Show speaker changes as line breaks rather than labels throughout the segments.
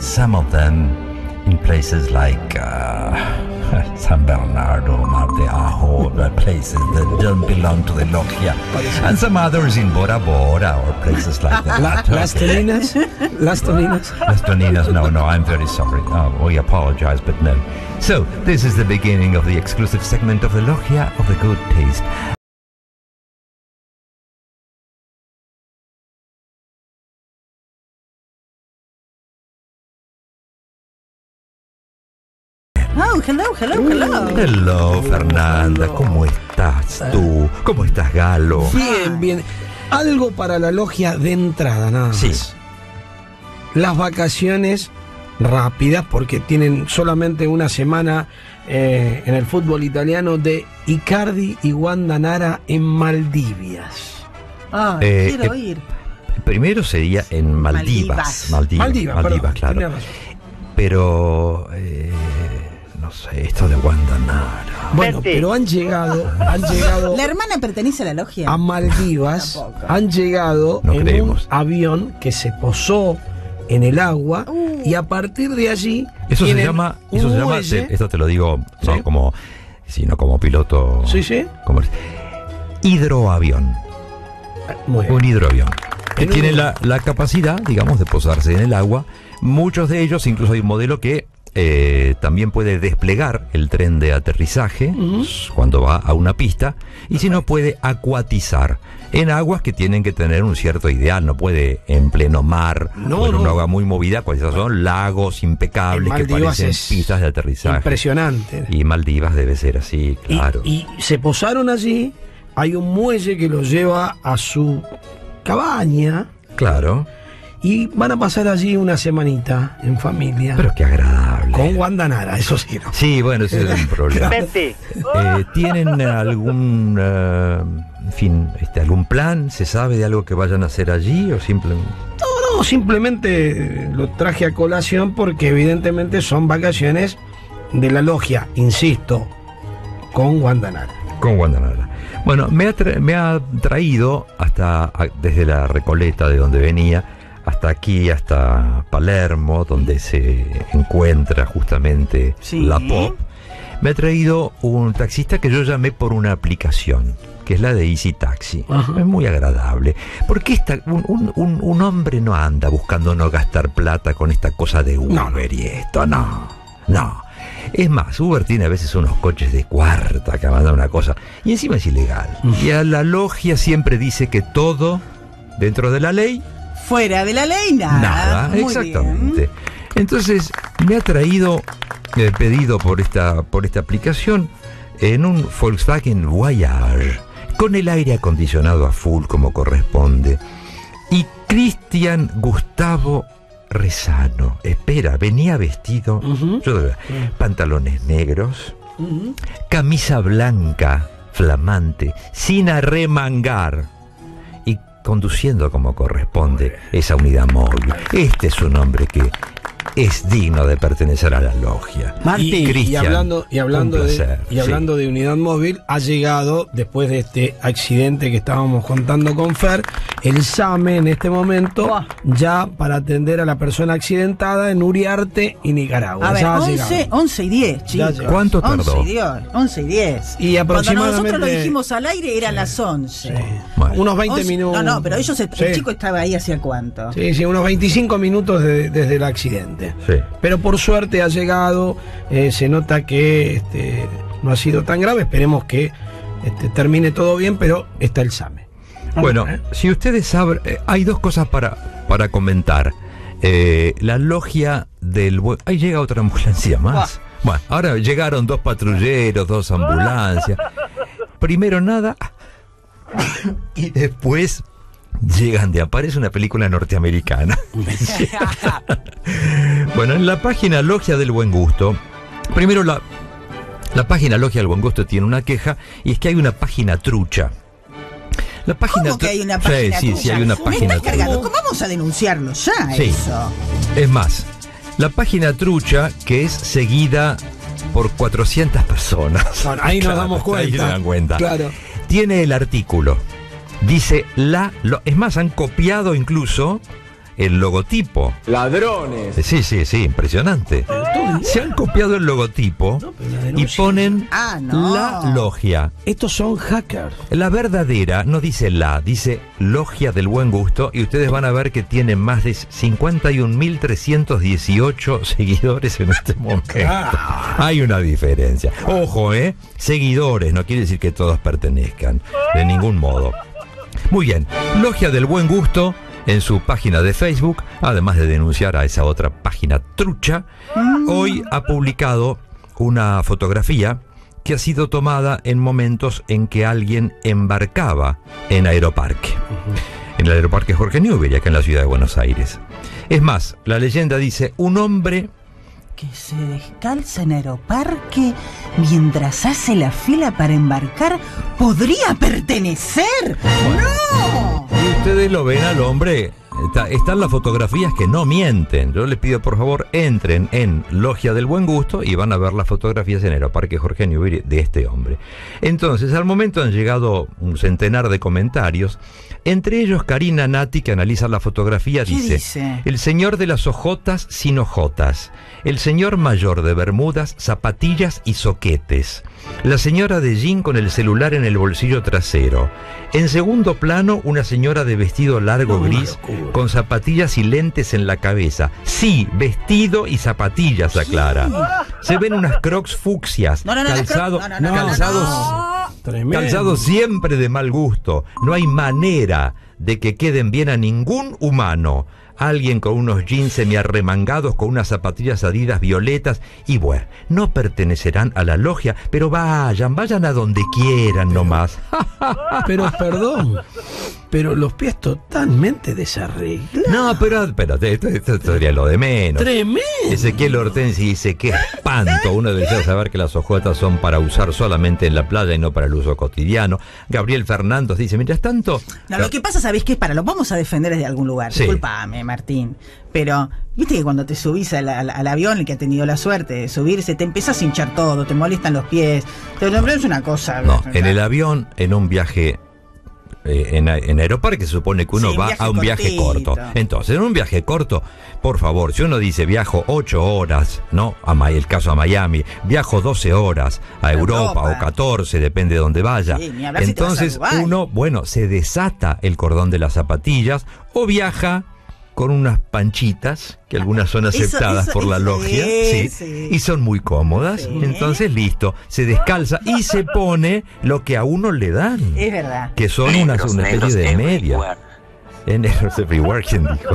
some of them in places like San Bernardo, Mar de Ajo, places that don't belong to the Logia, and some others in Bora Bora or places like that.
Las Toninas? Las Toninas?
Las Toninas, no, I'm very sorry. We apologize, but no. So, this is the beginning of the exclusive segment of the Logia of the Good Taste.
Oh, hello.
Hello, Fernanda, ¿cómo estás tú? ¿Cómo estás, Galo?
Bien. Algo para la logia de entrada, nada más.
Sí.
Las vacaciones rápidas, porque tienen solamente una semana en el fútbol italiano, de Icardi y Wanda Nara en Maldivias.
Quiero ir.
Primero sería en Maldivas,
perdón,
claro.
tenés razón.
Pero no sé, esto de Wanda Nara.
Bueno, pero han llegado
¿La hermana pertenece a la logia?
a Maldivas, han llegado
No
en
creemos.
un avión que se posó en el agua y a partir de allí
Eso se
tienen
llama,
un muelle.
esto te lo digo no
Sí.
como, sino como piloto.
Sí.
Como hidroavión.
Muy bien.
Un hidroavión. Que
En
tiene
un-
la capacidad, digamos, de posarse en el agua. Muchos de ellos, incluso hay un modelo que también puede desplegar el tren de aterrizaje cuando va a una pista, y si no puede acuatizar en aguas que tienen que tener un cierto ideal. No puede en pleno mar o en una agua muy movida, pues esos son lagos impecables
En
que
Maldivas
parecen
es
pistas de aterrizaje.
Impresionante.
Y Maldivas debe ser así, claro.
Y se posaron allí, hay un muelle que los lleva a su cabaña
Claro,
y van a pasar allí una semanita en familia
pero qué agradable.
con Wanda Nara, eso sí, ¿no?
Sí, bueno, ese es un problema. ¿Tienen algún, en fin, algún plan? ¿Se sabe de algo que vayan a hacer allí o simplemente?
No, simplemente lo traje a colación porque evidentemente son vacaciones de la logia, insisto, con Wanda Nara.
Con Wanda Nara. Bueno, me ha traído desde la Recoleta, de donde venía, hasta aquí, hasta Palermo, donde se encuentra justamente
Sí.
la Pop. Me ha traído un taxista que yo llamé por una aplicación, que es la de Easy Taxi.
Ajá.
Es muy agradable. Porque un hombre no anda buscando no gastar plata con esta cosa de Uber y esto, no. Es más, Uber tiene a veces unos coches de cuarta que mandan una cosa, y encima es ilegal. Y a la logia siempre dice que todo dentro de la ley,
Fuera de la ley, nada. Muy
exactamente.
bien.
Entonces me ha traído pedido por esta aplicación en un Volkswagen Voyage con el aire acondicionado a full como corresponde, y Cristian Gustavo Rezano, venía vestido, pantalones negros, camisa blanca flamante, sin arremangar, y conduciendo como corresponde esa unidad móvil. Este es un hombre que es digno de pertenecer a la logia.
Martín,
Cristian,
y hablando
un placer,
de unidad móvil, ha llegado, después de este accidente que estábamos contando con Fer, el SAME en este momento, ya para atender a la persona accidentada en Uriarte y Nicaragua.
A ver,
Ya ha
11
llegado.
y 10, chicos.
llegó.
¿Cuánto tardó?
11 y 10.
Y aproximadamente-
Cuando nosotros lo dijimos al aire eran las 11.
Bueno.
Unos 20 minutos.
No, pero ellos, el
Sí.
chico estaba ahí ¿hacía cuánto?
Sí, unos 25 minutos desde el accidente.
Sí.
Pero por suerte ha llegado, se nota que no ha sido tan grave, esperemos que termine todo bien, pero está el SAME.
Bueno, si ustedes saben, hay dos cosas para comentar. La logia del... Ahí llega otra ambulancia más. Bueno, ahora llegaron 2 patrulleros, 2 ambulancias. Primero nada, y después aparece una película norteamericana. Bueno, en la página Logia del Buen Gusto, primero la página Logia del Buen Gusto tiene una queja, y es que hay una página trucha. La página
¿Cómo que hay una página
Sí,
trucha?
hay una
Me
página
estás cargando.
trucha.
¿Cómo vamos a denunciarlo ya
Sí.
eso?
Es más, la página trucha, que es seguida por 400 personas.
Bueno, ahí nos damos cuenta.
Ahí se dan cuenta.
Claro.
Tiene el artículo. Dice es más, han copiado incluso el logotipo.
Ladrones.
Sí, impresionante. Se han copiado el logotipo y ponen la logia.
Estos son hackers.
La verdadera no dice dice Logia del Buen Gusto, y ustedes van a ver que tiene más de 51.318 seguidores en este momento. Hay una diferencia. Ojo, seguidores, no quiere decir que todos pertenezcan, de ningún modo. Muy bien, Logia del Buen Gusto en su página de Facebook, además de denunciar a esa otra página trucha, hoy ha publicado una fotografía que ha sido tomada en momentos en que alguien embarcaba en Aeroparque. En el Aeroparque Jorge Newbery, acá en la ciudad de Buenos Aires. Es más, la leyenda dice, un hombre
que se descalza en Aeroparque mientras hace la fila para embarcar, ¿podría pertenecer? ¡No!
Y ustedes lo ven al hombre. Están las fotografías que no mienten. Yo les pido, por favor, entren en Logia del Buen Gusto y van a ver las fotografías en Aeroparque Jorge Newbery de este hombre. Entonces, al momento han llegado un centenar de comentarios. Entre ellos, Karina Nati, que analiza la fotografía, dice: el señor de las ojotas sin ojotas, el señor mayor de bermudas, zapatillas y soquetes, la señora de jean con el celular en el bolsillo trasero. En segundo plano, una señora de vestido largo gris con zapatillas y lentes en la cabeza. Sí, vestido y zapatillas, aclara. Se ven unas crocs fucsias, calzados siempre de mal gusto. No hay manera de que queden bien a ningún humano. Alguien con unos jeans semiarremangados, con unas zapatillas Adidas violetas, y bueno, no pertenecerán a la logia, pero vayan a donde quieran nomás.
Pero perdón, pero los pies totalmente desarreglados.
No, pero esto sería lo de menos.
Tremendo.
Ezequiel Hortensi dice: qué espanto, uno debería saber que las ojotas son para usar solamente en la playa y no para el uso cotidiano. Gabriel Fernández dice: mientras tanto...
No, lo que pasa, ¿sabés qué? Lo vamos a defender desde algún lugar.
Sí.
Disculpame, Martín, pero viste que cuando te subís al avión, el que ha tenido la suerte de subirse, te empezás a hinchar todo, te molestan los pies, es una cosa.
No, en el avión, en un viaje... en Aeroparque se supone que uno va a un viaje corto. Entonces, en un viaje corto, por favor, si uno dice viajo 8 horas, ¿no? El caso a Miami, viajo 12 horas a Europa o 14, depende de dónde vaya.
Sí,
entonces, uno, se desata el cordón de las zapatillas o viaja con unas panchitas, que algunas son aceptadas por la logia, y son muy cómodas. Entonces, listo, se descalza y se pone lo que a uno le dan.
Es verdad.
Que son una especie de media. Negros everywhere, ¿quién dijo?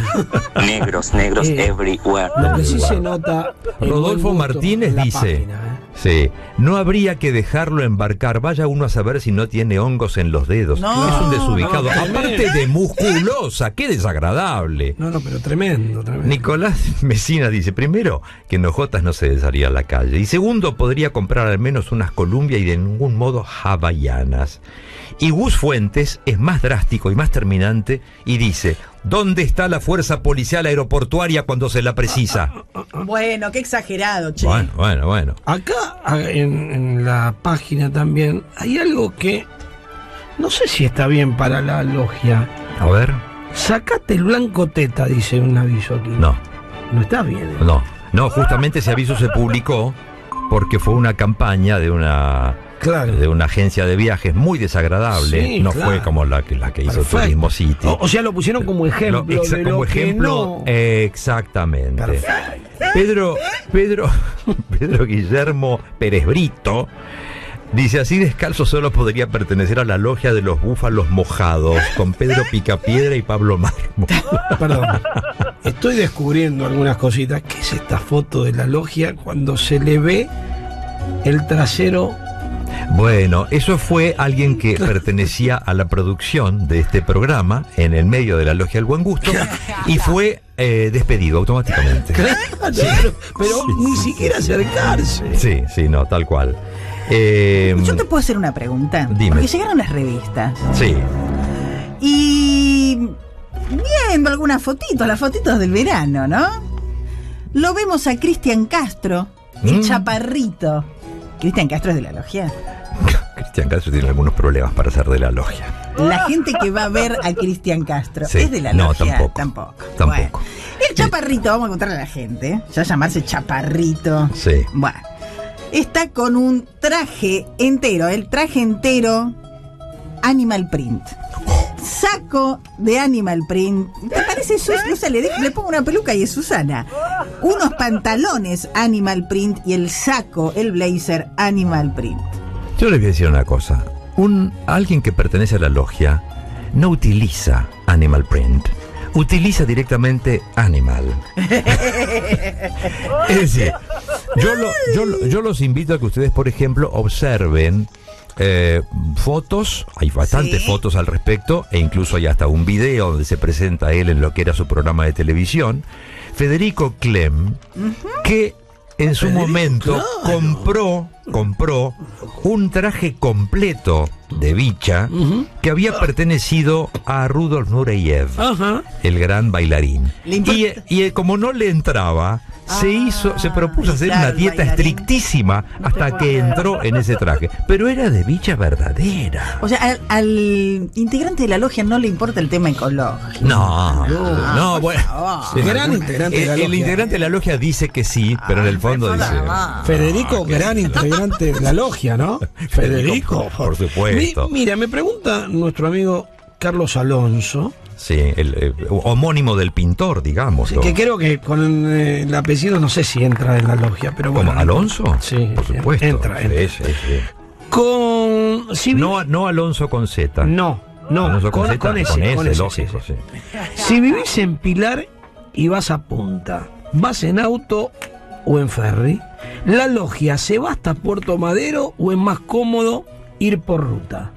Negros everywhere.
Lo que sí se nota.
Rodolfo Martínez dice: sí, no habría que dejarlo embarcar. Vaya uno a saber si no tiene hongos en los dedos.
No,
es un desubicado. Aparte de musculosa, qué desagradable.
No, pero tremendo.
Nicolás Mesina dice: primero, que en ojotas no se desharía a la calle. Y segundo, podría comprar al menos unas Columbia y de ningún modo hawaianas. Y Gus Fuentes es más drástico y más terminante y dice: ¿dónde está la fuerza policial aeroportuaria cuando se la precisa?
Bueno, qué exagerado, che.
Bueno.
Acá en la página también hay algo que no sé si está bien para la logia.
A ver.
Sacate el blanco teta, dice un aviso aquí.
No
está bien.
No, justamente ese aviso se publicó porque fue una campaña de una agencia de viajes muy desagradable.
Sí,
fue como la que hizo Turismo City.
O sea, lo pusieron como ejemplo.
Como ejemplo, exactamente.
Perfecto.
Pedro Guillermo Pérez Brito dice: así descalzo solo podría pertenecer a la logia de los búfalos mojados, con Pedro Picapiedra y Pablo Mármol.
Perdón, estoy descubriendo algunas cositas. ¿Qué es esta foto de la logia cuando se le ve el trasero?
Bueno, eso fue alguien que pertenecía a la producción de este programa en el medio de la Logia del Buen Gusto y fue despedido automáticamente.
Claro, pero ni siquiera acercarse.
Sí, no, tal cual.
Yo te puedo hacer una pregunta.
Dime.
Porque llegaron las revistas.
Sí.
Y viendo algunas fotitos, las fotitos del verano, ¿no? Lo vemos a Cristian Castro, el chaparrito. Cristian Castro es de la logia.
Cristian Castro tiene algunos problemas para ser de la logia.
La gente que va a ver a Cristian Castro
Sí.
es de la
No,
logia.
tampoco.
Bueno, el chaparrito, vamos a contarle a la gente, ya llamarse chaparrito.
Sí.
Bueno, está con un traje entero, el traje entero Animal Print. Saco de Animal Print. ¿Te parece Susana? Le pongo una peluca y es Susana. Unos pantalones Animal Print y el saco, el blazer Animal Print.
Yo les voy a decir una cosa. Alguien que pertenece a la logia no utiliza Animal Print. Utiliza directamente Animal. Es decir, yo los invito a que ustedes, por ejemplo, observen fotos, hay bastantes
Sí.
fotos al respecto, e incluso hay hasta un video donde se presenta él en lo que era su programa de televisión. Federico Clem, que en su momento compró un traje completo de bicha que había pertenecido a Rudolf Nureyev,
Ajá.
el gran bailarín.
Le importa-
Y como no le entraba, se propuso hacer
claro,
una
el
dieta
bailarín.
estrictísima hasta que entró en ese traje. Pero era de bicha verdadera.
O sea, al integrante de la logia no le importa el tema ecológico.
No, bueno.
favor.
Gran integrante de la
El
logia.
integrante de la logia dice que sí, pero en el fondo dice.
Federico, gran integrante de la logia, ¿no? Federico,
por supuesto.
Mira, me pregunta nuestro amigo Carlos Alonso,
Sí, el homónimo del pintor, digamos.
que creo que con el apellido no sé si entra en la logia, pero bueno.
¿Como Alonso?
Sí,
por supuesto.
entra.
Sí.
Con... si vi-
No Alonso con Z.
no,
Alonso
con ese,
lógico,
sí.
sí.
Si vivís en Pilar y vas a Punta, ¿vas en auto o en ferry? ¿La logia se va hasta Puerto Madero o es más cómodo ir por ruta?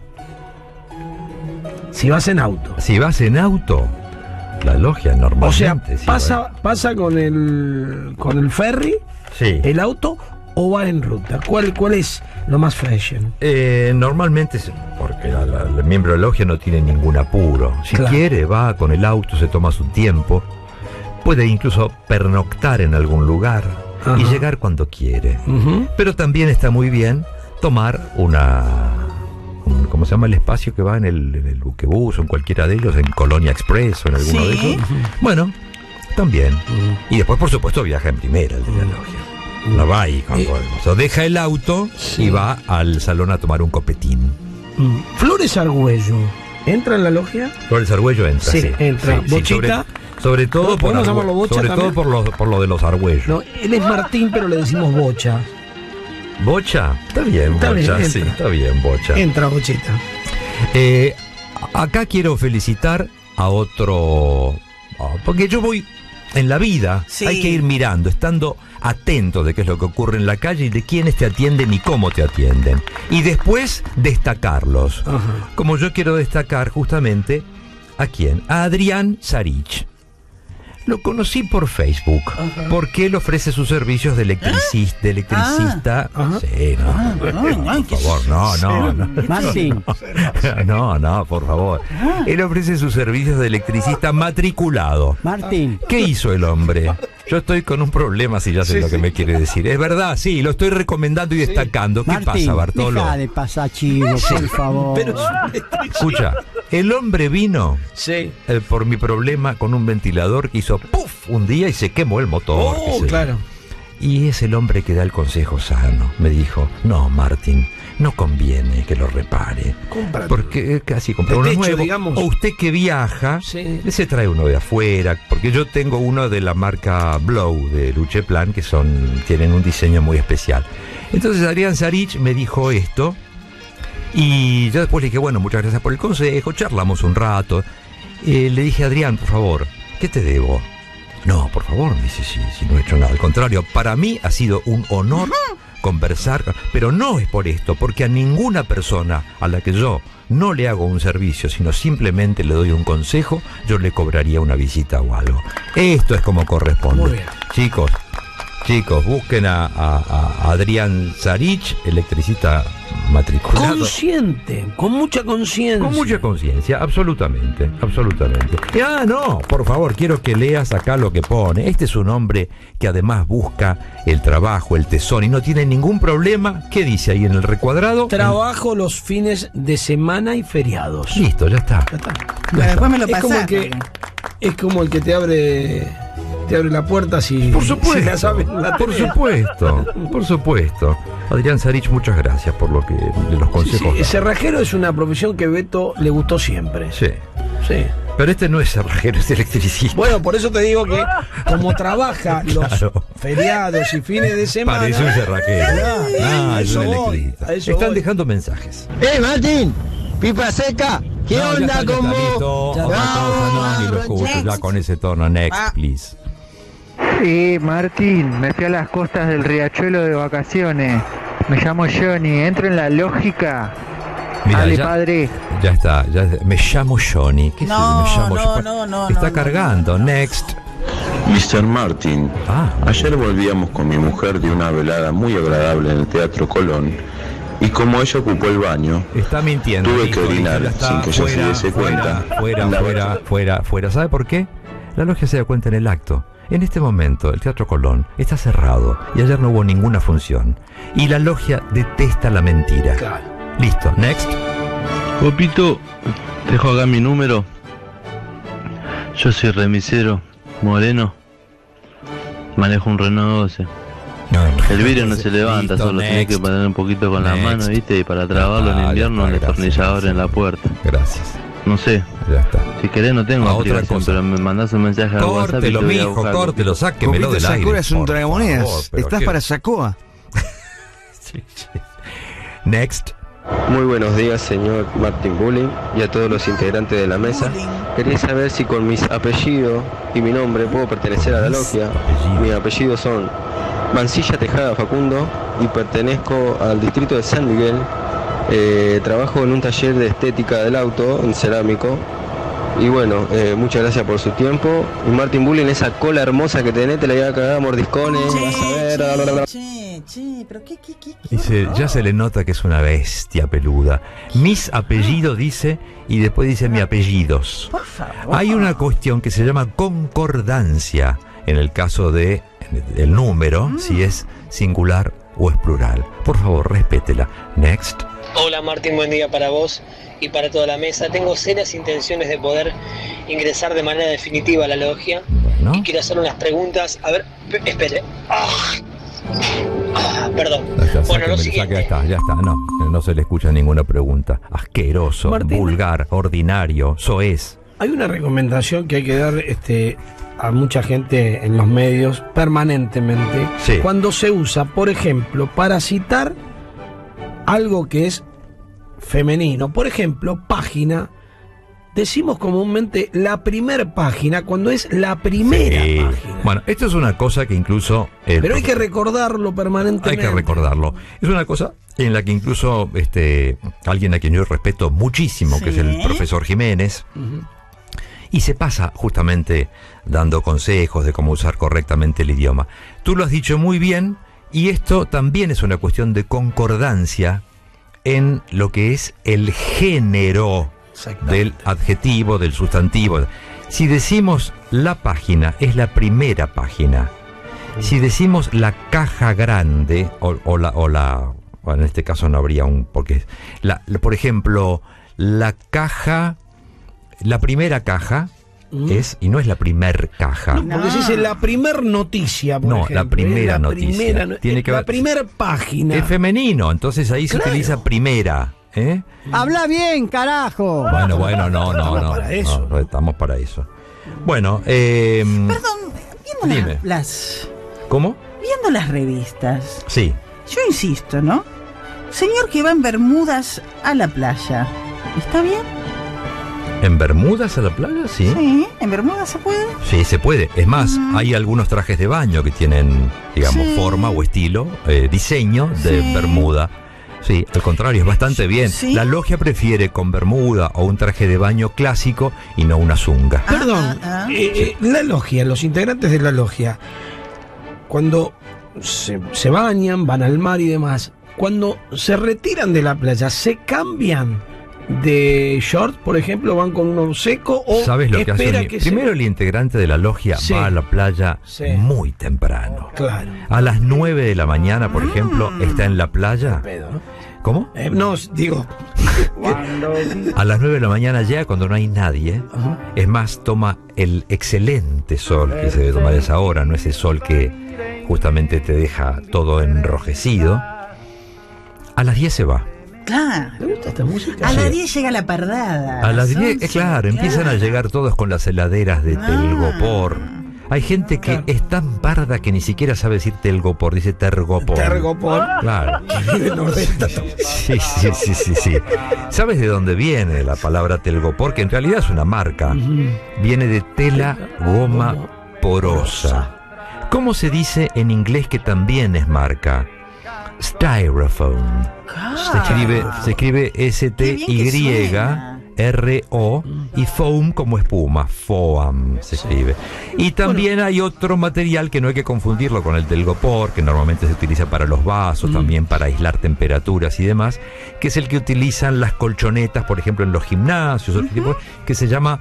Si vas en auto.
Si vas en auto, la logia normalmente.
O sea,
sí,
pasa con el ferry,
Sí.
el auto, o va en ruta. ¿Cuál es lo más fashion?
Normalmente, porque el miembro de la logia no tiene ningún apuro. Si
Claro.
quiere, va con el auto, se toma su tiempo. Puede incluso pernoctar en algún lugar y
Ajá.
llegar cuando quiere.
Ujú.
Pero también está muy bien tomar ¿cómo se llama el espacio que va en el buquebús o en cualquiera de ellos? En Colonia Express o en alguno de
Sí.
esos. Bueno, también. Y después, por supuesto, viaja en primera el de la logia. No va ahí con o deja el auto
Sí.
y va al salón a tomar un copetín.
Flores Argüello, ¿entra en la logia?
Flores Argüello entra.
Sí, entra. Bochita.
Sobre todo por
¿Podemos llamarlo Bocha
sobre
también?
todo por lo de los Argüellos.
No, él es Martín, pero le decimos Bocha.
¿Bocha? Está bien,
Está
Bocha,
bien,
sí,
entra.
está bien, Bocha.
Entra Bochita.
Acá quiero felicitar a otro. Porque yo voy en la vida,
Sí.
hay que ir mirando, estando atento de qué es lo que ocurre en la calle y de quiénes te atienden y cómo te atienden. Y después destacarlos.
Ajá.
Como yo quiero destacar justamente a quién, a Adrián Sarich. Lo conocí por Facebook, porque él ofrece sus servicios de electricista.
Ajá.
Sí, no, por favor, no.
Martín,
No, por favor. Él ofrece sus servicios de electricista matriculado.
Martín,
¿Qué hizo el hombre? Yo estoy con un problema, si ya sé lo que me quiere decir. Es verdad, sí, lo estoy recomendando y destacando. ¿Qué
Martín,
pasa, Bartolo?
deja de pasar chivo, por favor.
Escucha, el hombre vino
Sí.
por mi problema con un ventilador que hizo ¡puf! Un día y se quemó el motor. qué sé yo.
Claro.
Y es el hombre que da el consejo sano. Me dijo, no, Martín, no conviene que lo repare.
Cómprate.
Porque casi compré
De
uno
techo,
nuevo.
digamos.
O usted que viaja,
Sí.
se trae uno de afuera. Porque yo tengo uno de la marca Blow de Lucheplan que tienen un diseño muy especial. Entonces Adrián Sarich me dijo esto. Y yo después le dije, bueno, muchas gracias por el consejo. Charlamos un rato. Le dije, Adrián, por favor, ¿qué te debo? No, por favor, me dice, si no he hecho nada. Al contrario, para mí ha sido un honor conversar, pero no es por esto, porque a ninguna persona a la que yo no le hago un servicio, sino simplemente le doy un consejo, yo le cobraría una visita o algo. Esto es como corresponde.
Muy bien.
Chicos, Chicos, busquen a Adrián Sarich, electricista matriculado.
Consciente, con mucha conciencia.
Con mucha conciencia, absolutamente, absolutamente. No, por favor, quiero que leas acá lo que pone. Este es un hombre que además busca el trabajo, el tesón y no tiene ningún problema. ¿Qué dice ahí en el recuadrado?
Trabajo los fines de semana y feriados.
Listo, ya está.
Ya está.
Pero después me lo
Es
pasás.
como, es como el que te abre la puerta si,
Por supuesto,
si la sabes, la
por
tenés.
supuesto, por supuesto. Adrián Sarich, muchas gracias por lo que de los consejos.
Sí, cerrajero es una profesión que Beto le gustó siempre.
Sí.
Sí.
Pero este no es cerrajero, es electricista.
Bueno, por eso te digo que como trabaja los
Claro.
feriados y fines de semana.
Parece un cerrajero.
Claro,
Es un
eso voy,
electricista.
a eso
Están
voy.
dejando mensajes.
Martín, pipa seca, ¿qué
No, ya
onda
está, ya
con
está,
vos?
listo.
Ya
Otra
está.
cosa, no, ni lo escucho.
Next.
Ya con ese tono, next,
Ah.
please.
Sí, Martín, me fui a las costas del Riachuelo de vacaciones. Me llamo Johnny, entro en la lógica.
Mira,
Dale,
ya,
padre.
ya está, me llamo Johnny. ¿Qué
No,
es eso? Me llamo
no,
Johnny.
no,
Está
no,
cargando, next.
Mr. Martin, ayer volvíamos con mi mujer de una velada muy agradable en el Teatro Colón y como ella ocupó el baño,
Está mintiendo.
tuve
listo,
que
listo,
orinar
ya está,
sin que ella se diese cuenta.
Fuera. ¿Sabe por qué? La logia se da cuenta en el acto. En este momento, el Teatro Colón está cerrado y ayer no hubo ninguna función. Y la logia detesta la mentira.
Claro.
Listo, next.
Popito, dejo acá mi número. Yo soy remisero, moreno. Manejo un Renault 12. El vidrio no se levanta,
Listo,
solo tenés que
next.
poner un poquito con la
Next.
mano, ¿viste? Y para trabarlo en
Ah, ya
invierno, un
está,
destornillador
gracias.
en la puerta.
Gracias.
No sé,
Ya está.
si querés no tengo
Ah, otra
aplicación,
cosa.
pero me mandás un mensaje al WhatsApp y
Córtelo,
te voy a
mijo,
buscar.
córtelo, sáquemelo
Copito
del aire.
Sakura es un
por
tragamonedas.
favor, pero
Estás
qué-
para Sacoa.
Next.
Muy buenos días, señor Martin Bulling, y a todos los integrantes de la mesa. Quería saber si con mis apellidos y mi nombre puedo pertenecer a la logia. Mis apellidos son Mancilla Tejada Facundo y pertenezco al distrito de San Miguel. Trabajo en un taller de estética del auto, en cerámico. Y bueno, muchas gracias por su tiempo. Y Martin Bulling, esa cola hermosa que tenés, te la voy a cagar a mordiscones. Vas a ver.
Che, pero qué
Dice, ya se le nota que es una bestia peluda. Mis apellidos dice, y después dice mi apellidos.
Por favor.
Hay una cuestión que se llama concordancia en el caso de el número, si es singular o es plural. Por favor, respétela. Next.
Hola Martín, buen día para vos y para toda la mesa. Tengo serias intenciones de poder ingresar de manera definitiva a la logia
Bueno.
y quiero hacer unas preguntas. A ver, espere. Perdón.
Ya está,
Bueno, lo
sáquemelo,
siguiente.
ya está. No se le escucha ninguna pregunta. Asqueroso,
Martín.
vulgar, ordinario, soez.
Hay una recomendación que hay que dar a mucha gente en los medios permanentemente.
Sí.
Cuando se usa, por ejemplo, para citar algo que es femenino, por ejemplo, página, decimos comúnmente la primer página cuando es la primera
Sí.
página.
Bueno, esto es una cosa que incluso...
Pero hay que recordarlo permanentemente.
Hay que recordarlo. Es una cosa en la que incluso alguien a quien yo respeto muchísimo, que es el profesor Jiménez, y se pasa justamente dando consejos de cómo usar correctamente el idioma. Tú lo has dicho muy bien, y esto también es una cuestión de concordancia en lo que es el género del adjetivo, del sustantivo. Si decimos la página, es la primera página. Si decimos la caja grande, bueno, en este caso no habría porque por ejemplo, la primera caja es, y no es la primer caja.
No, porque se dice la primer noticia, por ejemplo.
La primera
Es la
noticia.
primera-
Tiene que
la
ver-
primer página.
Es femenino, entonces ahí se
Claro.
utiliza primera.
Habla bien, carajo.
Bueno, no.
Estamos para eso.
No, estamos para eso. Bueno,
Perdón, viendo
Dime. ¿Cómo?
viendo las revistas,
Sí.
yo insisto, ¿no? Señor que va en Bermudas a la playa, ¿está bien?
¿En Bermudas a la playa? Sí.
Sí, en Bermudas se puede.
Sí, se puede. Es más, hay algunos trajes de baño que tienen, digamos,
Sí.
forma o estilo, diseño de
Sí.
bermuda. Sí, al contrario, es bastante bien.
Sí.
La logia prefiere con bermuda o un traje de baño clásico y no una zunga.
Perdón, la logia, los integrantes de la logia, cuando se bañan, van al mar y demás. Cuando se retiran de la playa, ¿se cambian de short, por ejemplo, van con uno seco o
¿sabes lo que
espera
hace?
que
Primero el integrante de la logia va a la playa muy temprano.
Claro.
A las 9 de la mañana, por ejemplo, está en la playa. ¿Cómo?
No, digo.
A las 9 de la mañana ya, cuando no hay nadie, es más, toma el excelente sol que se debe tomar a esa hora, no ese sol que justamente te deja todo enrojecido. A las 10 se va.
Claro.
¿Te gusta esta música?
A las 10 llega la pardada.
A las 10, claro, empiezan a llegar todos con las heladeras de telgopor. Hay gente que es tan parda que ni siquiera sabe decir telgopor, dice tergopor.
Tergopor.
Claro. Sí. ¿Sabes de dónde viene la palabra telgopor? Que en realidad es una marca. Viene de tela goma porosa. ¿Cómo se dice en inglés que también es marca? Styrofoam. Se escribe S-T-Y-R-O y foam como espuma, foam se escribe. Y también hay otro material que no hay que confundirlo con el telgopor, que normalmente se utiliza para los vasos, también para aislar temperaturas y demás, que es el que utilizan las colchonetas, por ejemplo, en los gimnasios, que se llama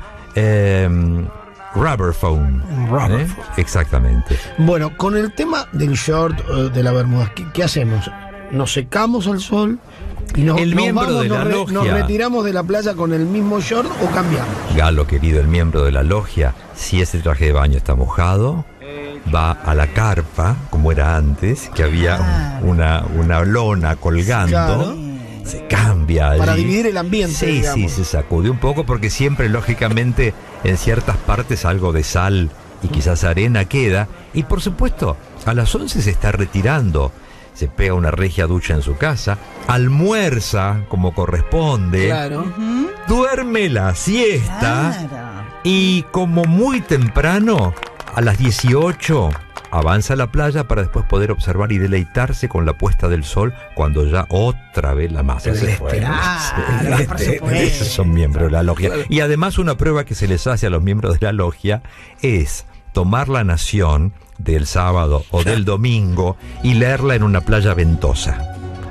rubber foam. Rubber foam. Exactamente.
Bueno, con el tema del short, de la bermuda, ¿qué hacemos? ¿Nos secamos al sol? Y nos retiramos de la playa con el mismo short o cambiamos.
Galo, querido, el miembro de la logia, si ese traje de baño está mojado, va a la carpa, como era antes, que había una lona colgando. Claro. Se cambia allí.
Para dividir el ambiente.
Sí, se sacude un poco porque siempre, lógicamente, en ciertas partes algo de sal y quizás arena queda. Y por supuesto, a las 11 se está retirando. Se pega una regia ducha en su casa, almuerza como corresponde, duerme la siesta y como muy temprano, a las 18, avanza a la playa para después poder observar y deleitarse con la puesta del sol cuando ya otra vez la masa se fue. Esos son miembros de la logia. Y además una prueba que se les hace a los miembros de la logia es tomar la Nación del sábado o del domingo y leerla en una playa ventosa.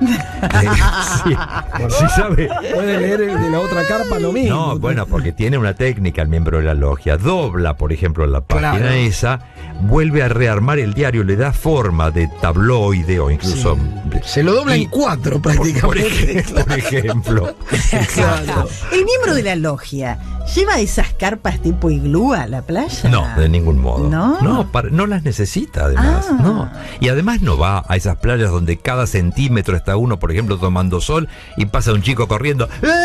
Sí, ¿sabe?
Puede leer el de la otra carpa lo mismo.
No, bueno, porque tiene una técnica el miembro de la logia. Dobla, por ejemplo, la página esa, vuelve a rearmar el diario, le da forma de tabloide o incluso...
Se lo dobla en 4 prácticamente.
Por ejemplo.
Exacto. El miembro de la logia ¿lleva esas carpas tipo iglú a la playa?
No, de ningún modo.
¿No?
No las necesita, además. No. Y además no va a esas playas donde cada centímetro está uno, por ejemplo, tomando sol y pasa un chico corriendo,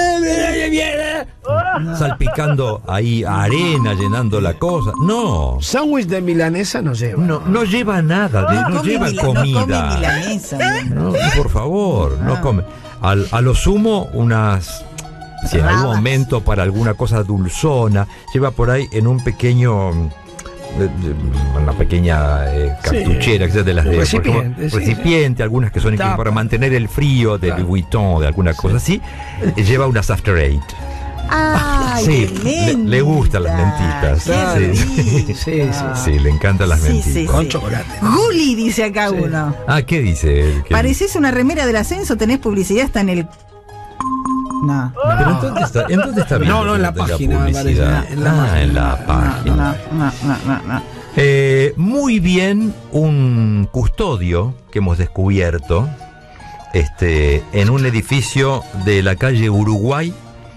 salpicando ahí arena, llenando la cosa. No.
Sándwich de milanesa no lleva.
No lleva nada, no lleva comida.
No come milanesa.
No, por favor, no come. A lo sumo unas... Si en algún momento para alguna cosa dulzona, lleva por ahí en un pequeño... una pequeña cartuchera, de las de recipiente, algunas que son incluso para mantener el frío de Louis Vuitton, de alguna cosa así, lleva unas After Eight.
Sí,
le gustan las mentitas. Sí, le encantan las mentitas.
Con chocolate.
Guli, dice acá uno.
¿Qué dice él?
Pareces una remera del ascenso, tenés publicidad hasta en el... No.
Pero entonces está bien.
No, en la página.
En la página.
No.
Muy bien, un custodio que hemos descubierto en un edificio de la calle Uruguay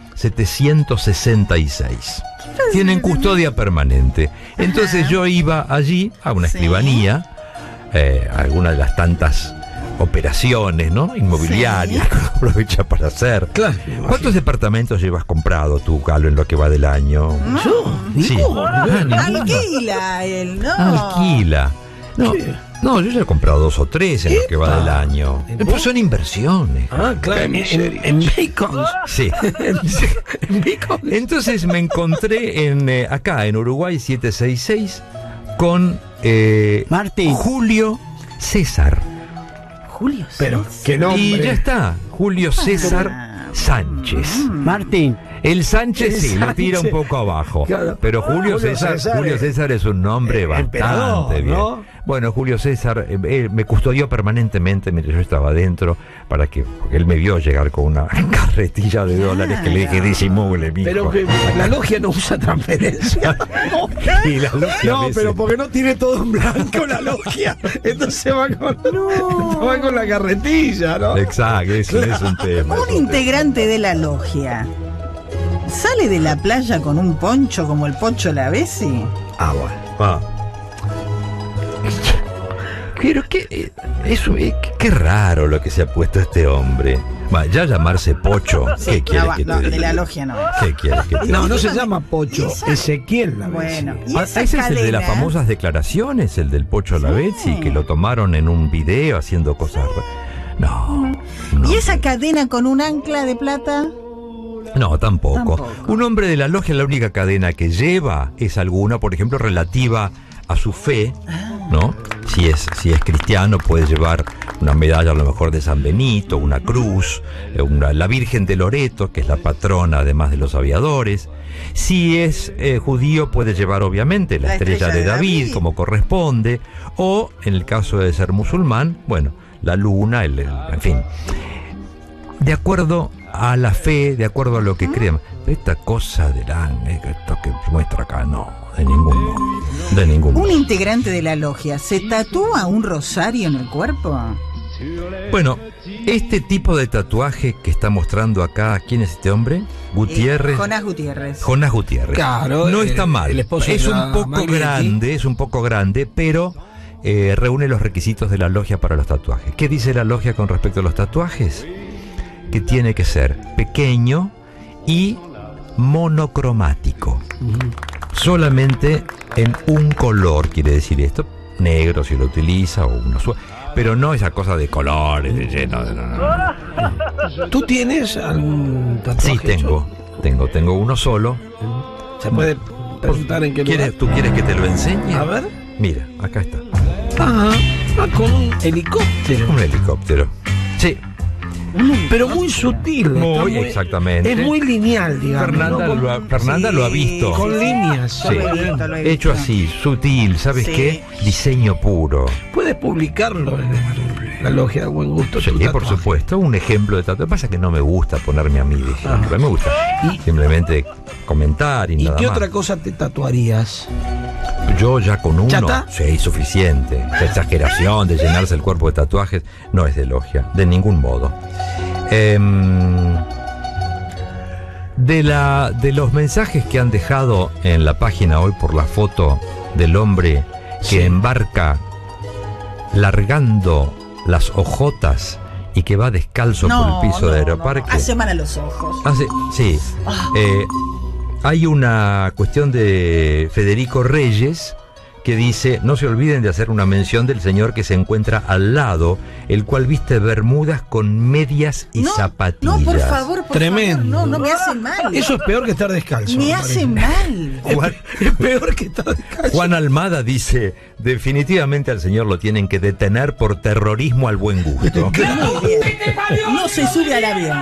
766. Tienen custodia permanente. Entonces yo iba allí a una escribanía, alguna de las tantas operaciones, ¿no? Inmobiliarias que uno aprovecha para hacer.
Claro.
¿Cuántos departamentos llevas comprado tú, Galo, en lo que va del año?
¿Yo?
Sí.
Alquila él, ¿no?
Alquila. No, yo ya he comprado 2 o 3 en lo que va del año. Pero son inversiones.
Claro. En Bacon.
Sí.
En Bacon.
Entonces me encontré acá en Uruguay 766 con
Martín.
Julio César.
Pero, ¿qué nombre?
Y ya está, Julio César Sánchez.
Martín,
El Sánchez sí, lo tira un poco abajo.
Claro.
Pero Julio César es un nombre bastante bien. ¿No? Bueno, Julio César me custodió permanentemente mientras yo estaba adentro, porque él me vio llegar con una carretilla de dólares que le dije disimule, mijo.
Pero que la logia no usa transferencia.
Y la logia
pero porque no tiene todo en blanco la logia. Entonces va con la carretilla, ¿no?
Exacto, eso es un tema.
Un integrante de la logia ¿sale de la playa con un poncho como el Pocho Lavesi?
Bueno. Pero qué raro lo que se ha puesto este hombre. Ya llamarse Pocho.
Sí,
¿Qué quieres que te diga?
De la logia no.
¿Qué quieres que te diga?
No se llama Pocho, Ezequiel Lavesi.
Bueno,
ese es el de las famosas declaraciones, el del Pocho Lavesi, que lo tomaron en un video haciendo cosas. No.
¿Y esa cadena con un ancla de plata?
No, tampoco. Un hombre de la logia, la única cadena que lleva es alguna, por ejemplo, relativa a su fe, ¿no? Si es cristiano, puede llevar una medalla a lo mejor de San Benito, una cruz, la Virgen de Loreto, que es la patrona además de los aviadores. Si es judío, puede llevar obviamente la estrella de David, como corresponde, o en el caso de ser musulmán, bueno, la luna, en fin. De acuerdo a la fe, de acuerdo a lo que crean. Esta cosa de esto que muestra acá, no, de ningún modo. De ningún modo.
¿Un integrante de la logia se tatúa un rosario en el cuerpo?
Bueno, este tipo de tatuaje que está mostrando acá, ¿quién es este hombre? Gutiérrez.
Jonás Gutiérrez.
Claro, no está mal. Es un poco grande, pero reúne los requisitos de la logia para los tatuajes. ¿Qué dice la logia con respecto a los tatuajes? Que tiene que ser pequeño y monocromático. Solamente en un color, quiere decir esto. Negro si lo utiliza, o uno pero no esa cosa de colores, de lleno de... No.
¿Tú tienes algún tatuaje?
Sí, tengo uno solo.
¿Se puede preguntar en qué lugar?
¿Tú quieres que te lo enseñe?
A ver.
Mira, acá está.
Con un helicóptero.
Un helicóptero. Sí.
Pero muy sutil.
Exactamente.
Es muy lineal, digamos.
Fernanda lo ha visto.
Con líneas.
Sí. Hecho así, sutil. ¿Sabes qué? Diseño puro.
¿Puedes publicarlo en la logia de Buen Gusto?
Sí, por supuesto. Un ejemplo de tatuaje. Lo que pasa es que no me gusta ponerme a mí de ejemplo. Me gusta simplemente comentar y nada más.
¿Y qué otra cosa te tatuarías?
Yo ya con uno,
¿Chata?
Sí, suficiente. La exageración de llenarse el cuerpo de tatuajes no es de logia, de ningún modo. De los mensajes que han dejado en la página hoy por la foto del hombre que embarca largando las ojotas y que va descalzo por el piso de Aeroparque.
Hace mal a los ojos.
Sí. Hay una cuestión de Federico Reyes que dice: no se olviden de hacer una mención del señor que se encuentra al lado, el cual viste bermudas con medias y zapatillas.
No, por favor,
Tremendo.
No me hace mal.
Eso es peor que estar descalzo.
Me hace mal.
Es peor que estar descalzo.
Juan Almada dice: definitivamente al señor lo tienen que detener por terrorismo al buen gusto.
No se sube al avión.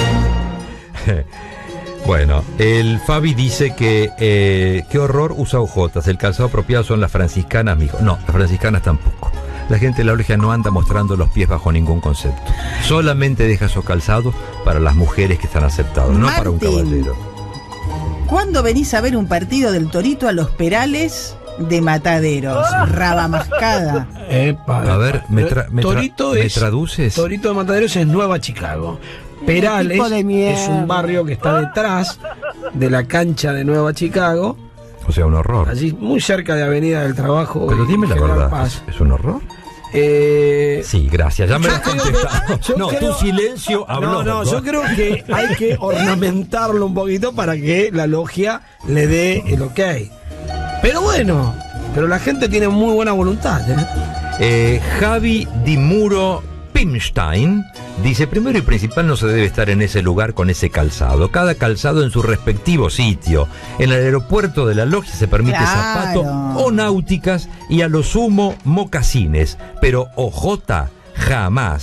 Bueno, el Fabi dice que qué horror, usa ojotas. El calzado apropiado son las franciscanas, mijo. No, las franciscanas tampoco. La gente de la logia no anda mostrando los pies bajo ningún concepto. Solamente deja esos calzados para las mujeres que están aceptados, no para un caballero.
¿Cuándo venís a ver un partido del Torito a los Perales de Mataderos? Raba mascada.
A ver, ¿me traduces?
Torito de Mataderos es Nueva Chicago. Perales es un barrio que está detrás de la cancha de Nueva Chicago.
O sea, un horror.
Allí, muy cerca de Avenida del Trabajo.
Pero dime la verdad, ¿es un horror? Sí, gracias, ya me lo has contestado. Tu silencio habló.
No, yo creo que hay que ornamentarlo un poquito para que la logia le dé el ok. Pero bueno, la gente tiene muy buena voluntad.
Javi Di Muro Pimstein dice: primero y principal, no se debe estar en ese lugar con ese calzado. Cada calzado en su respectivo sitio. En el aeropuerto de la logia se permite zapato o náuticas y a lo sumo mocasines, pero ojota jamás.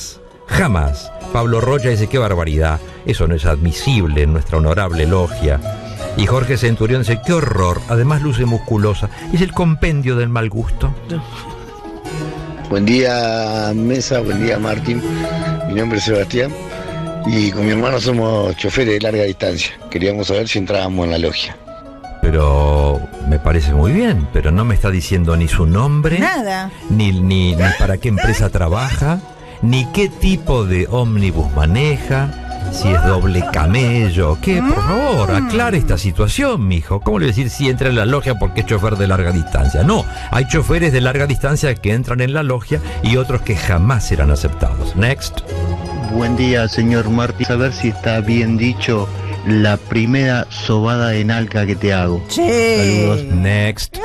Jamás. Pablo Rocha dice, qué barbaridad, eso no es admisible en nuestra honorable logia. Y Jorge Centurión dice, qué horror, además luce musculosa. Es el compendio del mal gusto.
Buen día, Mesa, buen día, Martín. Mi nombre es Sebastián y con mi hermano somos choferes de larga distancia. Queríamos saber si entrábamos en la logia.
Pero me parece muy bien, pero no me está diciendo ni su nombre,
nada,
ni para qué empresa trabaja, ni qué tipo de ómnibus maneja, si es doble camello, ¿qué? Por favor, aclare esta situación, mijo. ¿Cómo le voy a decir si entra en la logia porque es chofer de larga distancia? No, hay choferes de larga distancia que entran en la logia y otros que jamás serán aceptados. Next.
Buen día, señor Martín. A ver si está bien dicho la primera sobada en alca que te hago.
Sí.
Saludos. Next.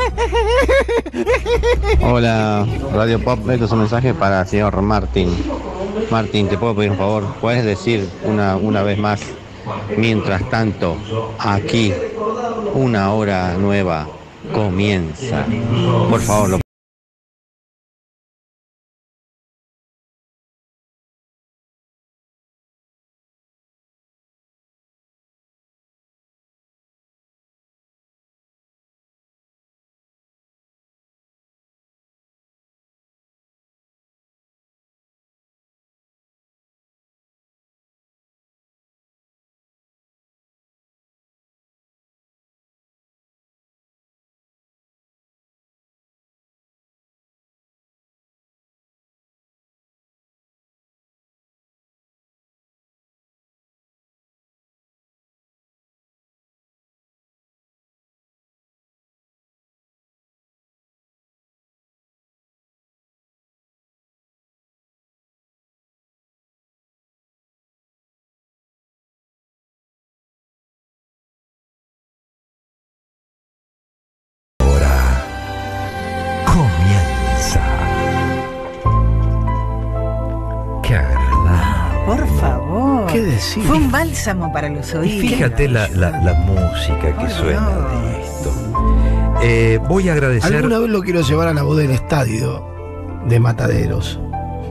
Hola, Radio Pop, esto es un mensaje para el señor Martín. Martín, te puedo pedir un favor, ¿puedes decir una vez más, mientras tanto, aquí, una hora nueva comienza? Por favor,
por favor.
¿Qué decir?
Fue un bálsamo para los oídos.
Y fíjate la música que suena de esto. Voy a agradecer.
Alguna vez lo quiero llevar a la voz del estadio de Mataderos.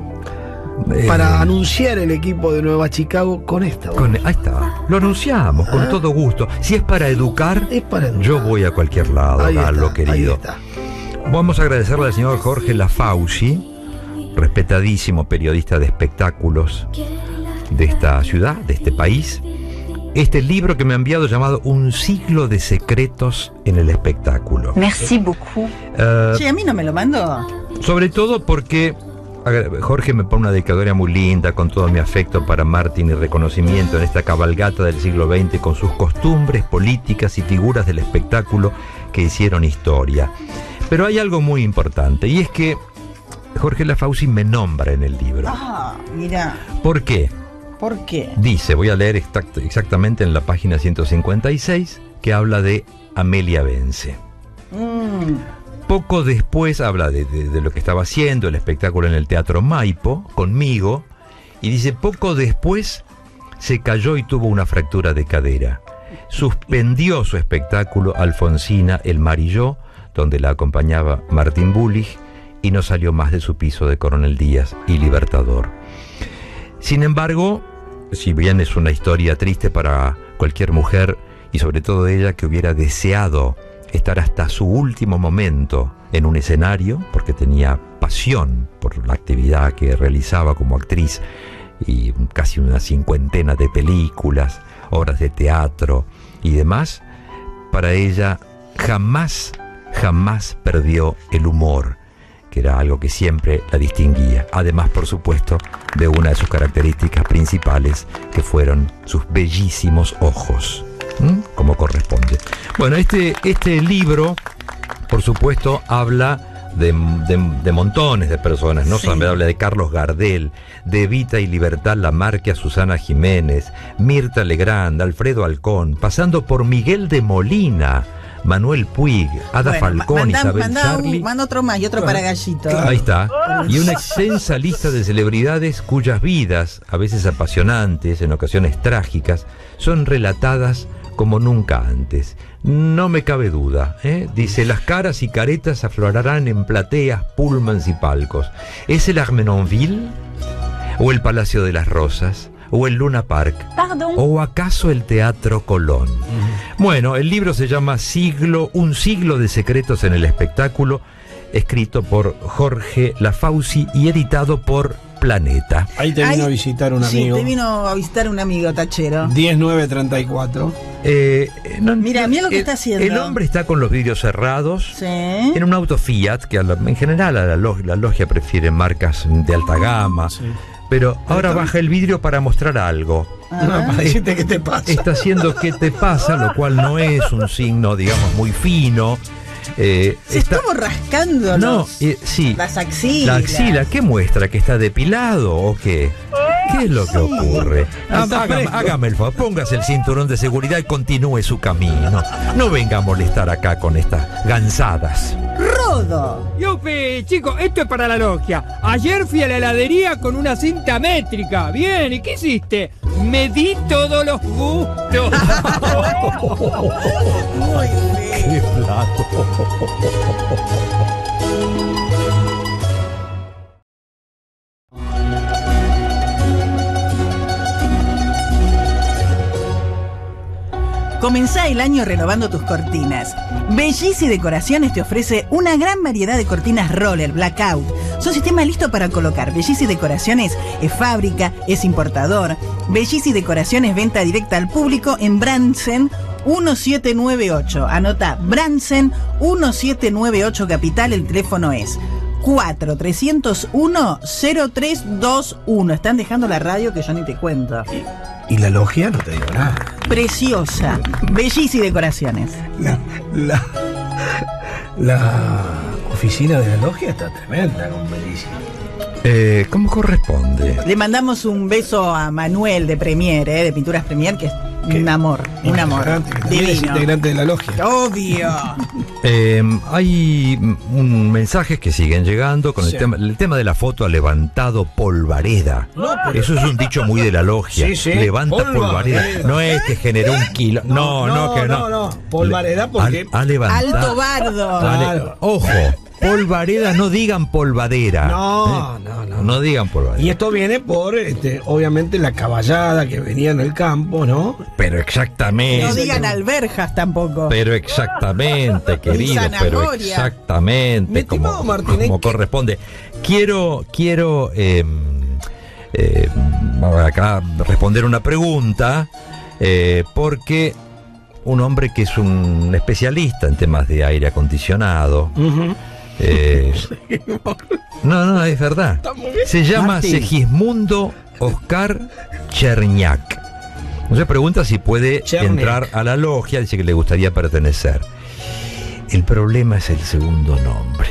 Para anunciar el equipo de Nueva Chicago con esta voz.
Ahí está. Lo anunciamos con todo gusto. Si es para educar, yo voy a cualquier lado, Galo querido.
Ahí está.
Vamos a agradecerle al señor Jorge Lafauci, respetadísimo periodista de espectáculos de esta ciudad, de este país, este libro que me ha enviado llamado Un siglo de secretos en el espectáculo.
Merci beaucoup. Sí, a mí no me lo mandó.
Sobre todo porque Jorge me pone una dedicatoria muy linda, con todo mi afecto para Martín y reconocimiento en esta cabalgata del siglo XX, con sus costumbres, políticas y figuras del espectáculo que hicieron historia. Pero hay algo muy importante, y es que Jorge Lafauci me nombra en el libro.
Mira.
¿Por qué?
¿Por qué?
Dice, voy a leer exactamente en la página 156, que habla de Amelia Vence. Poco después habla de lo que estaba haciendo, el espectáculo en el Teatro Maipo, conmigo, y dice, poco después se cayó y tuvo una fractura de cadera. Suspendió su espectáculo Alfonsina, El Mar y yo, donde la acompañaba Martín Bullich, y no salió más de su piso de Coronel Díaz y Libertador. Sin embargo, si bien es una historia triste para cualquier mujer, y sobre todo ella que hubiera deseado estar hasta su último momento en un escenario, porque tenía pasión por la actividad que realizaba como actriz, y casi una cincuentena de películas, obras de teatro y demás, para ella jamás perdió el humor, que era algo que siempre la distinguía. Además, por supuesto, de una de sus características principales, que fueron sus bellísimos ojos, como corresponde. Bueno, este libro, por supuesto, habla de montones de personas, ¿no? Sí. Habla de Carlos Gardel, de Evita y Libertad Lamarque a Susana Jiménez, Mirta Legrand, Alfredo Alcón, pasando por Miguel de Molina, Manuel Puig, Ada Falcón, Isabel Sarli.
Manda otro más y otro para Gallito.
Ahí está. Y una extensa lista de celebridades cuyas vidas, a veces apasionantes, en ocasiones trágicas, son relatadas como nunca antes. No me cabe duda, dice, las caras y caretas aflorarán en plateas, pullmans y palcos. ¿Es el Armenonville? ¿O el Palacio de las Rosas? ¿O el Luna Park?
Pardon.
¿O acaso el Teatro Colón? Bueno, el libro se llama Un siglo de secretos en el espectáculo, escrito por Jorge Lafauci y editado por Planeta.
Ahí te vino a visitar un amigo.
Sí, te vino a visitar un amigo tachero.
10934.
Mira lo que está haciendo.
El hombre está con los vidrios cerrados.
Sí.
En un auto Fiat, que en general la logia prefiere marcas de alta gama. Sí. Pero ahora baja el vidrio para mostrar algo.
Para decirte qué te pasa.
Está haciendo qué te pasa, lo cual no es un signo, digamos, muy fino.
Se estuvo rascando
sí,
las axilas.
La axila, ¿qué muestra? ¿Que está depilado o qué? ¿Qué es lo que ocurre? Hágame el favor, póngase el cinturón de seguridad y continúe su camino. No venga a molestar acá con estas gansadas.
¡Rodo!
Yupi, chicos, esto es para la logia. Ayer fui a la heladería con una cinta métrica. Bien, ¿y qué hiciste? Medí todos los gustos.
Muy bien.
¡Qué plato!
Comenzá el año renovando tus cortinas. Bellisi Decoraciones te ofrece una gran variedad de cortinas roller, blackout. Son sistemas listos para colocar. Bellisi Decoraciones es fábrica, es importador. Bellisi Decoraciones, venta directa al público en Bransen 1798. Anota, Bransen 1798 Capital. El teléfono es 4-301-0321. Están dejando la radio que yo ni te cuento.
Y la logia no te digo nada.
Preciosa. Bellisi Decoraciones.
La oficina de la logia está tremenda con Bellisi.
¿Cómo corresponde?
Le mandamos un beso a Manuel de Premier, de Pinturas Premier, que es un amor.
Divino. Es integrante de la logia.
Obvio.
Hay mensajes que siguen llegando con el tema de la foto a levantado polvareda. Eso es un dicho muy de la logia.
Sí.
Levanta polvareda. No es que generó un kilo. No.
Polvareda porque
ha levantado.
Alto bardo.
Claro. Ojo. Polvareda, no digan polvadera. No digan polvadera.
Y esto viene por, obviamente, la caballada que venía en el campo, ¿no?
Pero exactamente.
No digan alberjas tampoco.
Pero exactamente, querido. Pero exactamente. Como corresponde. Quiero acá responder una pregunta, porque un hombre que es un especialista en temas de aire acondicionado. No, es verdad. Se llama Segismundo Oscar Cherniak. Se pregunta si puede entrar a la logia. Dice que le gustaría pertenecer. El problema es el segundo nombre.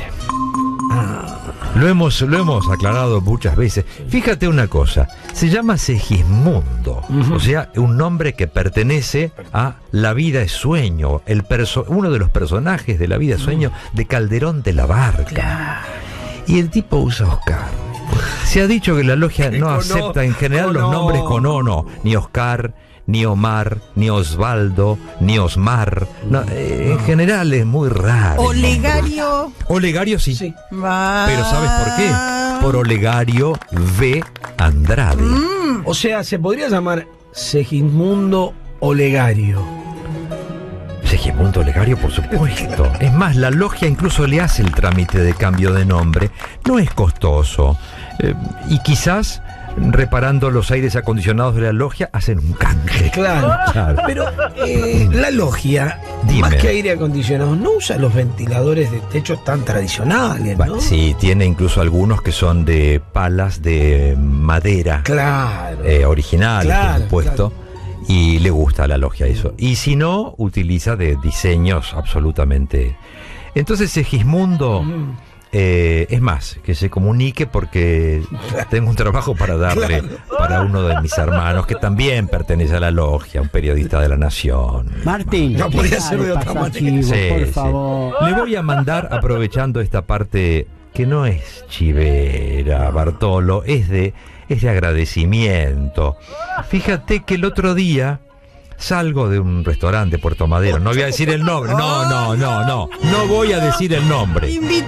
Lo hemos aclarado muchas veces. Fíjate una cosa, se llama Segismundo, o sea, un nombre que pertenece a La vida es sueño, uno de los personajes de La vida es sueño de Calderón de la Barca. Y el tipo usa Oscar. Se ha dicho que la logia no acepta en general los nombres con O, ni Oscar, ni Omar, ni Osvaldo, ni Osmar. En general es muy raro.
Olegario.
Olegario sí. Pero ¿sabes por qué? Por Olegario V. Andrade.
O sea, se podría llamar Segismundo Olegario.
Segismundo Olegario, por supuesto. Es más, la logia incluso le hace el trámite de cambio de nombre. No es costoso. Y quizás, reparando los aires acondicionados de la logia, hacen un canje.
Claro. Pero la logia, más que aire acondicionado, no usa los ventiladores de techo tan tradicionales, ¿no?
Sí, tiene incluso algunos que son de palas de madera.
Claro.
Originales, por supuesto. Y le gusta a la logia eso. Y si no, utiliza de diseños absolutamente. Entonces, Segismundo... es más, que se comunique porque tengo un trabajo para darle para uno de mis hermanos que también pertenece a la logia, un periodista de La Nación.
Martín,
no podía ser de otra manera.
Por favor.
Le voy a mandar, aprovechando esta parte que no es chivera, Bartolo, es de agradecimiento. Fíjate que el otro día salgo de un restaurante, Puerto Madero. No voy a decir el nombre. No voy a decir el nombre.
Invitanos.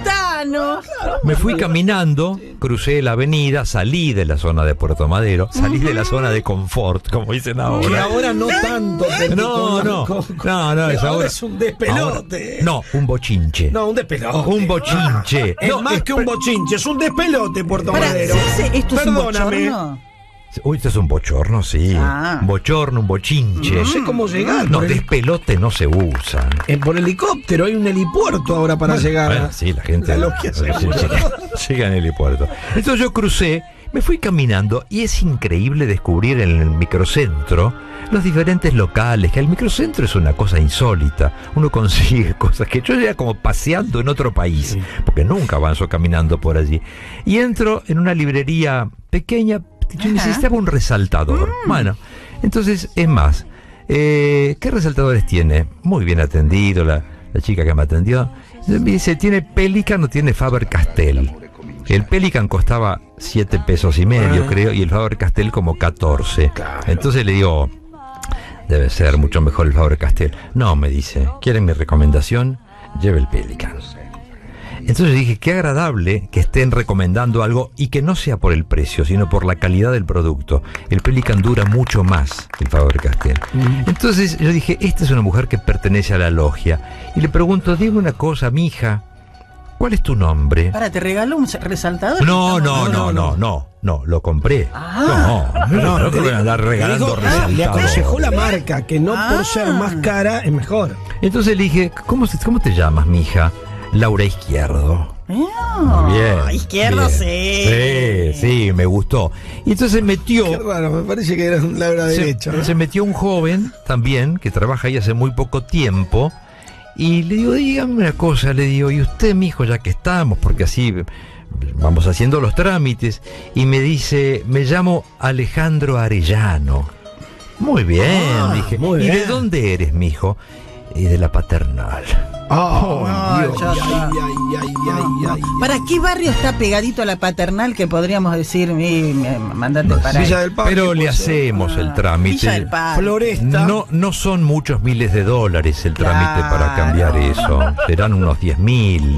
manos.
Me fui caminando, crucé la avenida, salí de la zona de Puerto Madero, salí de la zona de confort, como dicen
Que
ahora.
ahora no tanto.
No,
ahora es un despelote.
No, un bochinche.
No, un despelote.
Un bochinche.
Es
No,
más que un bochinche, es un despelote, Puerto
Pará,
Madero.
¿esto es un
Perdóname.
bochorno?
Uy, esto es un bochorno, sí.
Ah.
Un bochorno, un bochinche.
No sé cómo llegar.
No,
por el-
despelote no se usa.
por helicóptero, hay un helipuerto ahora para llegar.
Bueno, sí, la gente
La logia seguro.
llega en el helipuerto. Entonces yo crucé, me fui caminando y es increíble descubrir en el microcentro los diferentes locales, que el microcentro es una cosa insólita. Uno consigue cosas que yo ya como paseando en otro país, porque nunca avanzo caminando por allí. Y entro en una librería pequeña, yo necesitaba un resaltador. Bueno, entonces, es más, ¿qué resaltadores tiene? Muy bien atendido la chica que me atendió. Me dice, ¿tiene Pelican o tiene Faber-Castell? El Pelican costaba 7 pesos y medio, creo, y el Faber-Castell como 14. Entonces le digo, debe ser mucho mejor el Faber-Castell. No, me dice, ¿quieren mi recomendación? Lleve el Pelican. Entonces dije, qué agradable que estén recomendando algo y que no sea por el precio, sino por la calidad del producto. El Pelican dura mucho más que el Faber-Castell. Entonces yo dije, esta es una mujer que pertenece a la logia. Y le pregunto, dime una cosa, mija, ¿cuál es tu nombre?
Para, ¿te regaló un resaltador?
No, lo compré. No que voy a andar regalando
Le
resaltadores.
le aconsejó la marca que no por ser más cara es mejor.
Entonces le dije, ¿cómo te llamas, mija? Laura Izquierdo. Muy bien.
Izquierdo,
bien. Sí, me gustó. Y entonces metió.
Qué raro, me parece que era un Laura derecho.
Se metió un joven también que trabaja ahí hace muy poco tiempo. Y le digo, dígame una cosa, le digo, y usted, mijo, ya que estamos, porque así vamos haciendo los trámites. Y me dice, me llamo Alejandro Arellano. Muy bien, dije.
muy
¿Y
bien.
de dónde eres, mijo? Y de la Paternal.
¿Para qué barrio está pegadito a la Paternal que podríamos decir, mandate para ahí?
Villa del Parque.
Pero le hacemos el trámite.
Villa del Parque.
Floresta.
No son muchos miles de dólares el trámite para cambiar eso. Serán unos 10.000,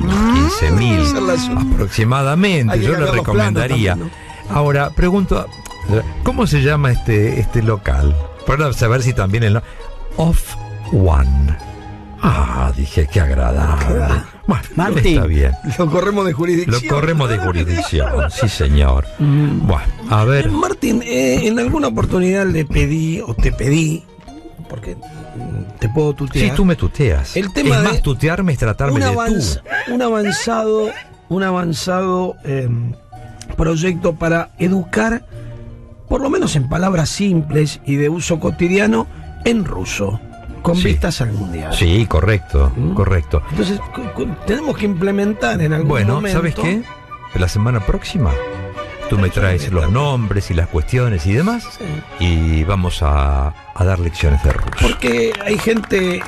15.000 aproximadamente.
Hay que
Yo le
cambiar los
recomendaría.
planos
Ahora, pregunto, ¿cómo se llama este local? Para saber si también el Off One. Dije, qué agradable. Bueno,
Martín.
está bien.
Lo corremos de jurisdicción.
Lo corremos de jurisdicción, sí señor. Bueno, a ver.
Martín, en alguna oportunidad le pedí, o te pedí, porque te puedo tutear.
Sí, tú me tuteas.
El tema
es
de
más, tutearme es tratarme de tú.
un avanzado proyecto para educar, por lo menos en palabras simples y de uso cotidiano, en ruso, con
Sí.
vistas al mundial.
Sí, correcto, correcto.
Entonces, tenemos que implementar en algún
Bueno,
momento.
¿sabes qué? La semana próxima tú me traes los nombres y las cuestiones y demás y vamos a dar lecciones de ruso.
Porque hay gente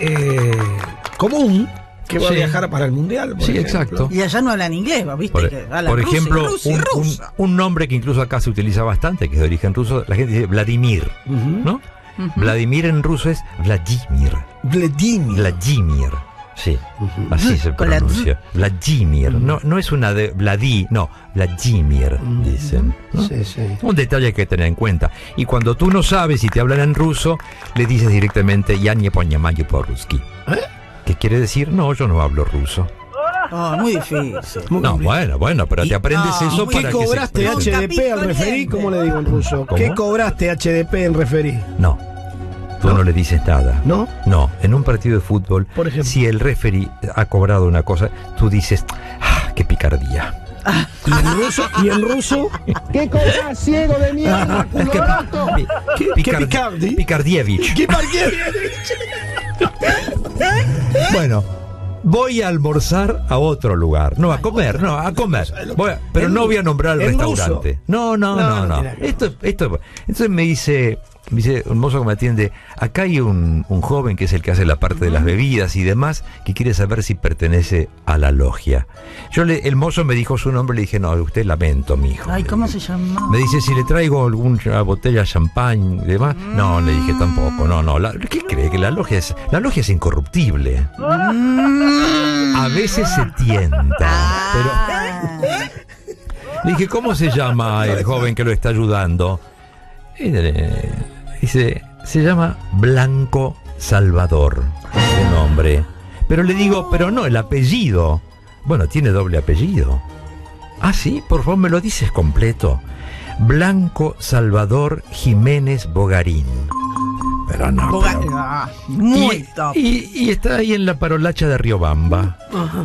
común que va a
Sí.
viajar para el mundial.
Sí, exacto.
Y allá no hablan inglés, ¿viste? Que hablan
Por
ruso,
ejemplo,
ruso, ruso.
un nombre que incluso acá se utiliza bastante, que es de origen ruso, la gente dice Vladimir, ¿no? Vladimir en ruso es Vladimir. Vladimir. Sí, así se
Con la
pronuncia. Vladimir. No es una de Vladí, no, Vladimir, dicen. ¿no?
Sí, sí.
Un detalle que hay que tener en cuenta. Y cuando tú no sabes y te hablan en ruso, le dices directamente Ya nie poнимаю по-русски. ¿Qué quiere decir? No, yo no hablo ruso.
Muy difícil.
No, bueno, pero te aprendes eso
¿Qué
para que se
cobraste
exprese.
HDP al referí? ¿Cómo le digo en ruso?
¿Cómo?
¿Qué cobraste HDP en referí?
No, tú no le dices nada.
¿No?
No, en un partido de fútbol,
Por ejemplo.
si el referee ha cobrado una cosa, tú dices, qué picardía.
¿Y en ruso?
¿Qué cobras, ciego de mierda, culorato?
Picardievich.
¿Qué parque?
Bueno, voy a almorzar a otro lugar. No, a comer. Pero no voy a nombrar el
¿En
restaurante.
ruso?
No.
Mira.
Esto. Entonces me dice un mozo que me atiende, acá hay un joven que es el que hace la parte de las bebidas y demás, que quiere saber si pertenece a la logia. El mozo me dijo su nombre, le dije, no, usted lamento, mijo.
Ay, ¿cómo se llama?
Me dice, si le traigo alguna botella de champán y demás. No, le dije tampoco. No. ¿Qué cree? Que la logia es incorruptible. A veces se tienta, pero Le dije, ¿cómo se llama el joven que lo está ayudando? Y dice, se llama Blanco Salvador, de nombre. Pero le digo, pero no, el apellido. Bueno, tiene doble apellido. Ah, sí, por favor me lo dices completo. Blanco Salvador Jiménez Bogarín. Pero no.
Muy top.
Y está ahí en la parolacha de Riobamba.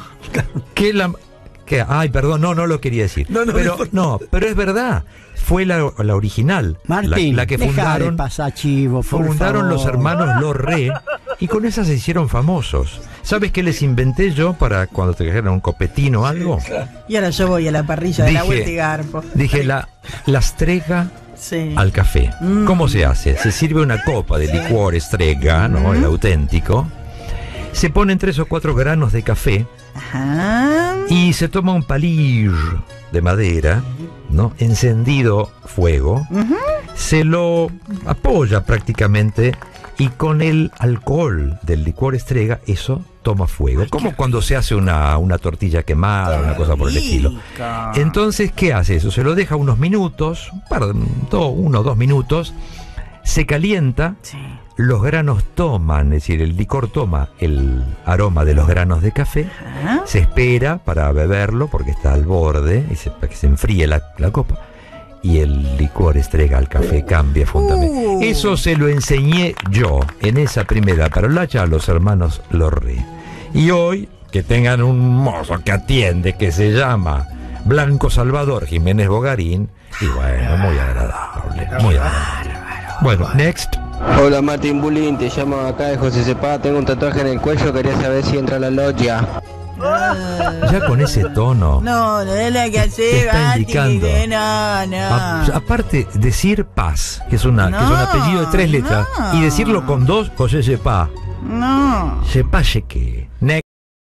Ay, perdón, no lo quería decir. Pero es verdad. Fue la original.
Martín,
la que fundaron.
Pasar chivo,
fundaron los hermanos Lorré y con esas se hicieron famosos. ¿Sabes qué les inventé yo para cuando te trajeran un copetín o algo?
Y ahora yo voy a la parrilla de la Vuelta y Garpo.
Dije la strega al café. ¿Cómo se hace? Se sirve una copa de licor strega, ¿no? El auténtico. Se ponen 3 o 4 granos de café.
Ajá.
Y se toma un palillo de madera, ¿no? Encendido fuego. Se lo apoya prácticamente y con el alcohol del licor strega eso toma fuego. Como cuando se hace una tortilla quemada, una cosa por el estilo. Entonces, ¿qué hace eso? Se lo deja unos minutos, 1 o 2 minutos, se calienta. Los granos toman, es decir, el licor toma el aroma de los granos de café, se espera para beberlo porque está al borde, para que se enfríe la copa, y el licor strega al café cambia fundamentalmente. Eso se lo enseñé yo en esa primera parolacha a los hermanos Lorré. Y hoy, que tengan un mozo que atiende, que se llama Blanco Salvador Jiménez Bogarín, y bueno, muy agradable, muy agradable. Bueno, next.
Hola Martín Bulín, te llamo acá de José Cepá, tengo un tatuaje en el cuello, quería saber si entra a la logia.
Ya con ese tono.
No es la que hace.
Te está indicando.
No.
Aparte, decir Paz, que es un apellido de 3 letras, y decirlo con 2, José Cepá.
No.
Cepá, que. Next.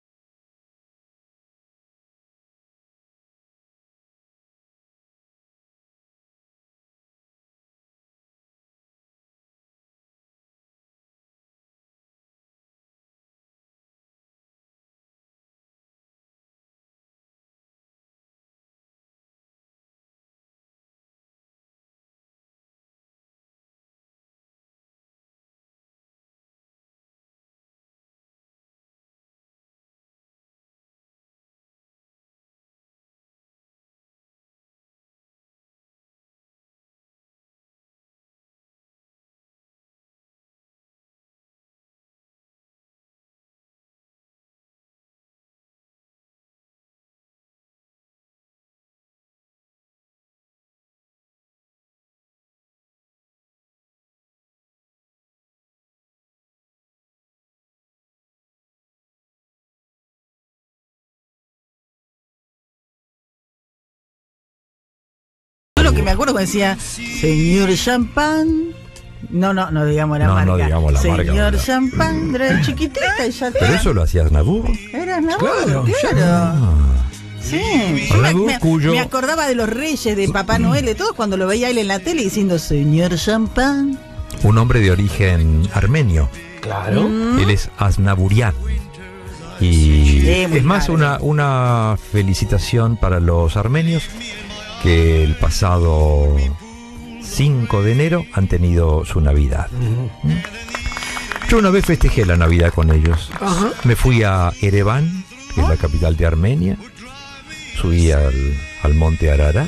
Lo que me acuerdo que decía, señor Champán. No digamos la marca.
No digamos la marca.
Señor Champán, era chiquitita y ya está.
Pero eso lo hacía Aznavour.
Era Aznavour, claro. Sí, yo me acordaba de los reyes, de Papá Noel, de todos cuando lo veía él en la tele diciendo, señor Champán.
Un hombre de origen armenio.
Claro.
Él es Aznavourian. Y es más
claro.
una felicitación para los armenios que el pasado 5 de enero han tenido su Navidad. Yo una vez festejé la Navidad con ellos. Me fui a Ereván, que es la capital de Armenia. Subí al monte Ararat.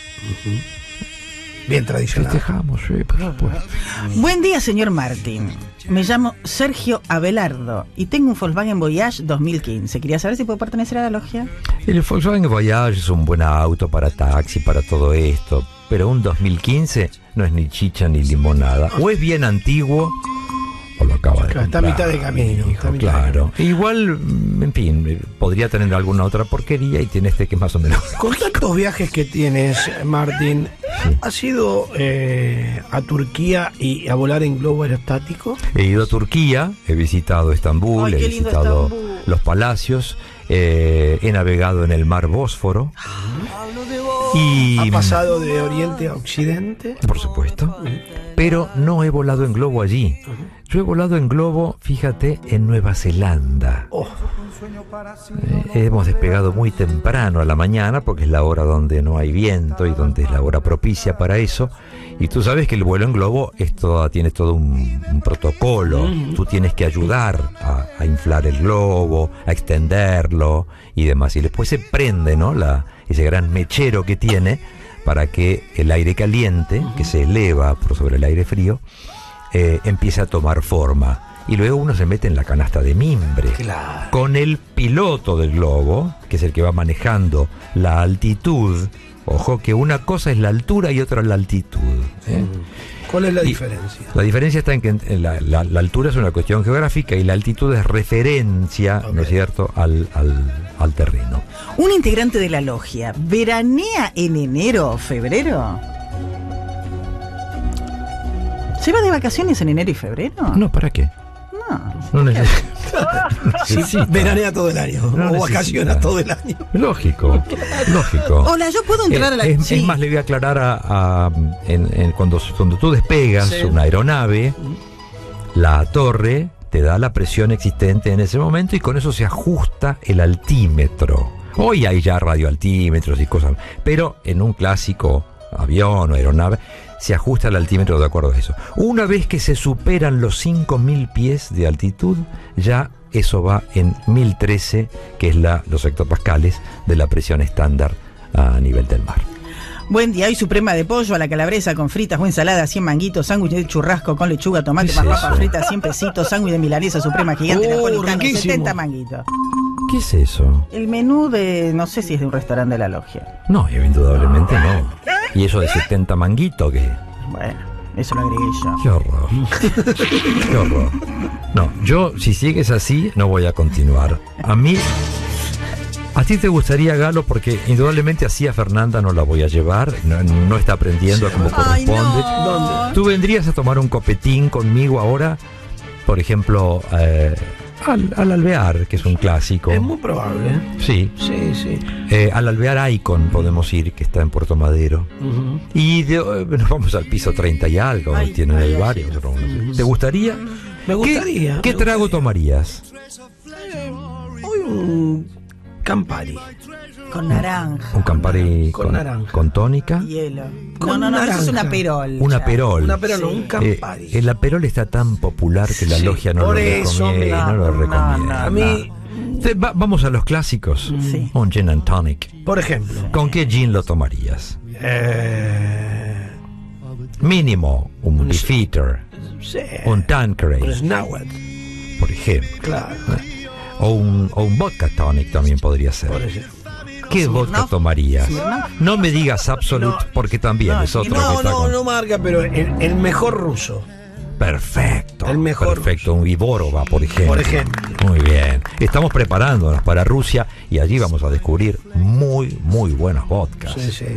Bien tradicional.
Festejamos, por supuesto.
Buen día, señor Martín. Me llamo Sergio Abelardo y tengo un Volkswagen Voyage 2015. Quería saber si puedo pertenecer a la logia.
El Volkswagen Voyage es un buen auto para taxi, para todo esto. Pero un 2015 no es ni chicha ni limonada. O es bien antiguo o lo acaba de comprar.
Está a mitad de camino.
Claro. Igual, en fin, podría tener alguna otra porquería y tiene que es más o menos.
Con tantos viajes que tienes, Martín, ¿has ido a Turquía y a volar en globo aerostático?
He ido a Turquía, he visitado Estambul, he visitado los palacios, he navegado en el mar Bósforo. Y
¿Ha pasado de Oriente a Occidente?
por supuesto. Pero no he volado en globo allí. Yo he volado en globo, fíjate, en Nueva Zelanda. Hemos despegado muy temprano a la mañana porque es la hora donde no hay viento y donde es la hora propicia para eso. Y tú sabes que el vuelo en globo tiene todo un protocolo. Tú tienes que ayudar a inflar el globo, a extenderlo y demás. Y después se prende, ¿no? Ese gran mechero que tiene para que el aire caliente, que se eleva por sobre el aire frío, empiece a tomar forma. Y luego uno se mete en la canasta de mimbre.
Claro.
Con el piloto del globo, que es el que va manejando la altitud. Ojo que una cosa es la altura y otra la altitud.
¿Cuál es la diferencia?
La diferencia está en que la altura es una cuestión geográfica y la altitud es referencia, ¿no es cierto?, al terreno.
Un integrante de la logia, ¿veranea en enero o febrero? ¿Se va de vacaciones en enero y febrero?
No, ¿para qué? No
necesita. Veranea todo el año. O vacaciona todo el año.
Lógico.
Hola, yo puedo entrar a la...
Es más, le voy a aclarar cuando tú despegas una aeronave, la torre te da la presión existente en ese momento y con eso se ajusta el altímetro. Hoy hay ya radioaltímetros y cosas, pero en un clásico avión o aeronave se ajusta el altímetro de acuerdo a eso. Una vez que se superan los 5.000 pies de altitud, ya eso va en 1013, que es los hectopascales de la presión estándar a nivel del mar.
Buen día, hoy suprema de pollo a la calabresa con fritas o ensalada, 100 manguitos, sándwich de churrasco con lechuga, tomate, papa frita, 100 pesitos, sándwich de milanesa suprema gigante napolitano, 70 manguitos.
¿Qué es eso?
El menú de, no sé si es de un restaurante de la logia.
No, indudablemente no. ¿Y eso de 70 manguitos qué?
Bueno, eso lo agregué yo.
Qué horror. Qué horror. No, yo si sigues así no voy a continuar. A ti te gustaría, Galo, porque indudablemente así a Fernanda no la voy a llevar, no está aprendiendo como corresponde.
No.
¿Tú vendrías a tomar un copetín conmigo ahora? Por ejemplo, al Alvear, que es un clásico.
Es muy probable.
Sí. Al Alvear Icon podemos ir, que está en Puerto Madero. Y nos vamos al piso 30 y algo, tienen el bar. ¿Te gustaría?
Me gustaría.
¿Qué trago tomarías?
Hoy un Campari.
Con naranja.
Un Campari
con naranja.
¿Con tónica?
Hielo. No, eso es un aperol.
Un aperol.
Un aperol, un Campari.
El aperol está tan popular que la logia no lo recomienda.
A mí...
Vamos a los clásicos.
Sí.
Un gin and tonic.
Por ejemplo.
¿Con qué gin lo tomarías? Mínimo, un Beefeater.
Sí.
Un Tanqueray.
Un Snowet.
Por ejemplo.
Claro.
O un vodka tonic también podría ser.
Por ejemplo.
¿Qué vodka tomarías? No me digas Absolut, porque también es otro que está
no marca, pero el mejor ruso.
Perfecto.
El mejor
perfecto. Un Viborova, por ejemplo.
Por ejemplo.
Muy bien. Estamos preparándonos para Rusia y allí vamos a descubrir muy, muy buenas vodkas.
Sí.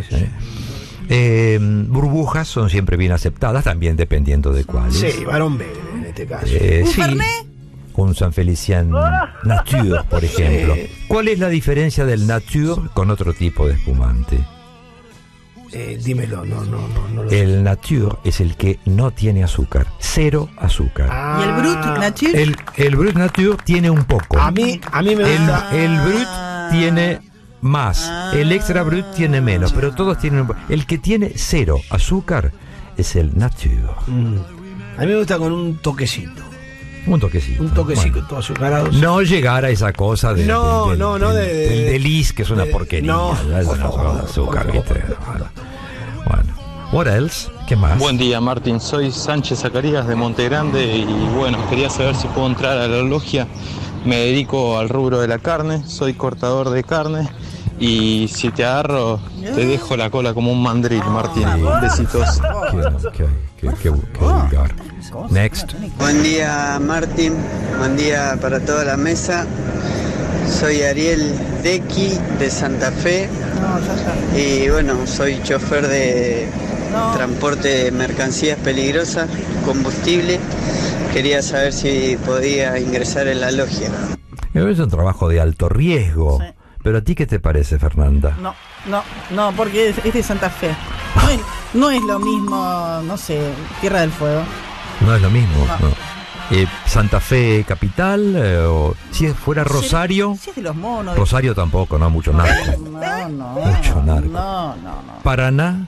Burbujas son siempre bien aceptadas, también dependiendo de cuáles.
Sí, Barón Bell en este caso.
Sí. Un San Felician Nature, por ejemplo. ¿Cuál es la diferencia del Nature con otro tipo de espumante?
Dímelo, no.
El Nature es el que no tiene azúcar, 0 azúcar.
¿Y el Brut Nature?
El Brut Nature tiene un poco.
A mí me gusta.
El Brut tiene más, el Extra Brut tiene menos, pero todos tienen un poco. El que tiene 0 azúcar es el Nature.
A mí me gusta con un toquecito.
Un toquecito.
Todo azucarado.
No llegar a esa cosa del Delice, que es una porquería.
No,
azúcar, ¿viste? Bueno. What else? ¿Qué más?
Buen día, Martín. Soy Sánchez Zacarías de Montegrande y bueno, quería saber si puedo entrar a la logia. Me dedico al rubro de la carne, soy cortador de carne y si te agarro te dejo la cola como un mandril, Martín. Besitos.
Qué vulgar. Next.
Buen día, Martín. Buen día para toda la mesa. Soy Ariel Dequi de Santa Fe. Y bueno, soy chofer de transporte de mercancías peligrosas, combustible. Quería saber si podía ingresar en la logia.
Es un trabajo de alto riesgo. Sí. ¿Pero a ti qué te parece, Fernanda?
No, porque es de Santa Fe. No es lo mismo, no sé, Tierra del Fuego.
No es lo mismo, no. Santa Fe capital, o si fuera Rosario.
Si es de los monos.
Rosario tampoco, no, mucho narco.
No.
Mucho narco.
No.
Paraná.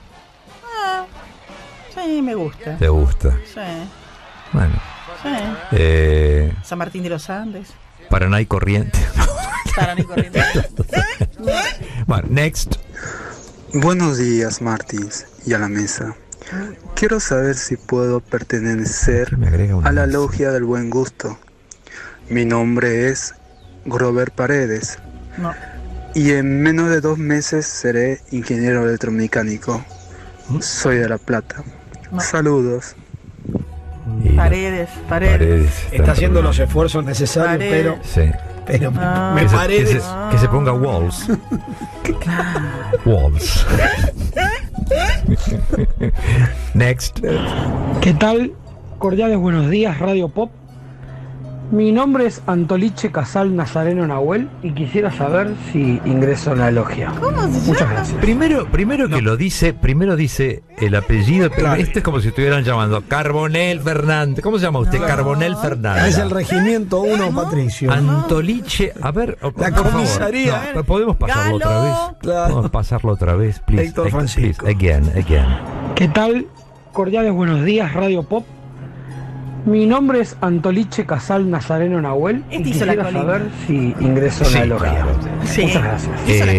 Sí, me gusta.
¿Te gusta?
Sí.
Bueno.
Sí. San Martín de los Andes.
Paraná y Corrientes.
Paraná y Corrientes.
Bueno, next.
Buenos días, Martins, y a la mesa. Quiero saber si puedo pertenecer a la logia del buen gusto. Mi nombre es Grover Paredes.
No.
Y en menos de 2 meses seré ingeniero electromecánico. Soy de La Plata.
No.
Saludos.
Paredes.
Está haciendo los esfuerzos necesarios, pero...
Sí.
Pero me parece...
Que se ponga Walls. Walls. Next.
¿Qué tal? Cordiales buenos días, Radio Pop. Mi nombre es Antoliche Casal Nazareno Nahuel y quisiera saber si ingreso en la logia.
¿Cómo se llama?
Muchas gracias.
Primero que lo dice, primero dice el apellido, pero este es como si estuvieran llamando Carbonel Fernández. ¿Cómo se llama usted? Carbonel Fernández.
Es el Regimiento 1, Patricio.
Antoliche, a ver,
la comisaría.
No, podemos pasarlo otra vez.
Claro.
Podemos pasarlo otra vez, please.
Héctor Francisco.
Please, again.
¿Qué tal? Cordiales buenos días, Radio Pop. Mi nombre es Antoliche Casal Nazareno Nahuel y quisiera saber si ingreso en la logia.
Claro.
Sí.
Muchas gracias.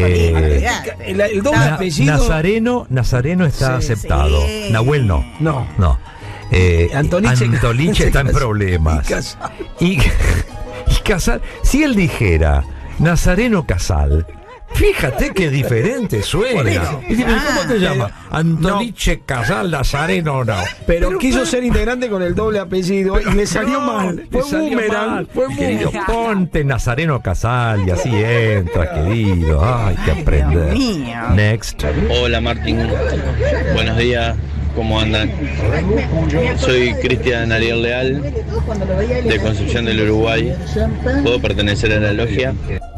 El doble apellido.
Nazareno está aceptado.
Sí.
Nahuel no.
No.
Antoliche está en problemas. Y Casal, si él dijera Nazareno Casal, fíjate qué diferente suena. Y dice, ¿cómo te llamas? Antoliche Casal Nazareno, no.
Pero quiso ser integrante con el doble apellido y le salió mal. Fue boomerang.
Querido, ponte Nazareno Casal y así entras, querido. Ay, que aprender. Next.
Hola Martín, buenos días, ¿cómo andan? Soy Cristian Ariel Leal, de Concepción del Uruguay. ¿Puedo pertenecer a la logia?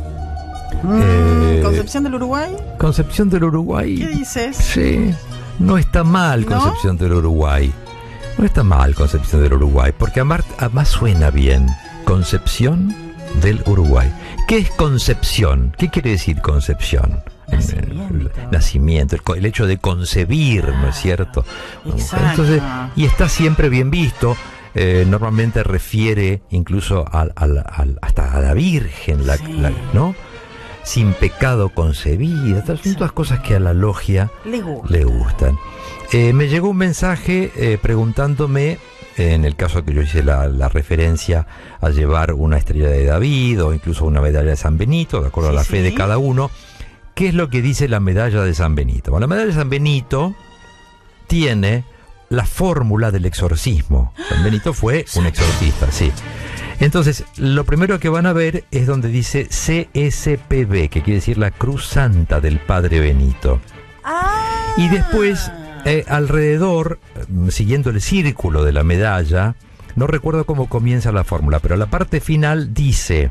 ¿Concepción del Uruguay?
Concepción del Uruguay.
¿Qué dices?
Sí, no está mal Concepción del Uruguay. No está mal Concepción del Uruguay, porque además suena bien. Concepción del Uruguay. ¿Qué es concepción? ¿Qué quiere decir concepción? Nacimiento, el hecho de concebir, ¿no es cierto? Entonces, y está siempre bien visto. Normalmente refiere incluso hasta a la Virgen, ¿no? Sin pecado concebida. Son todas cosas que a la logia le gustan. Me llegó un mensaje preguntándome, en el caso que yo hice la referencia a llevar una estrella de David o incluso una medalla de San Benito, de acuerdo a la fe de cada uno, ¿qué es lo que dice la medalla de San Benito? Bueno, la medalla de San Benito tiene la fórmula del exorcismo. San Benito fue un exorcista, sí. Entonces, lo primero que van a ver es donde dice CSPB, que quiere decir la Cruz Santa del Padre Benito. Y después, alrededor, siguiendo el círculo de la medalla, no recuerdo cómo comienza la fórmula, pero la parte final dice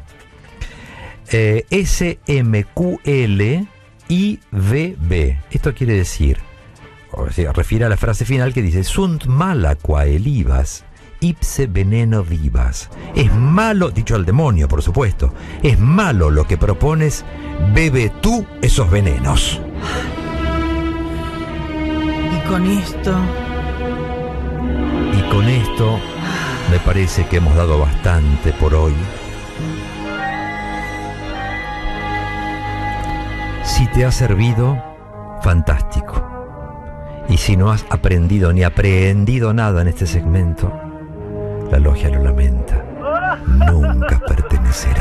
SMQL IVB. Esto quiere decir, o sea, refiere a la frase final que dice Sunt mala quaelibas ipse veneno vivas. Es malo, dicho al demonio, por supuesto, es malo lo que propones, bebe tú esos venenos.
Y con esto
me parece que hemos dado bastante por hoy. Si te ha servido, fantástico. Y si no has aprendido ni aprehendido nada en este segmento, la logia lo lamenta. Nunca pertenecerá.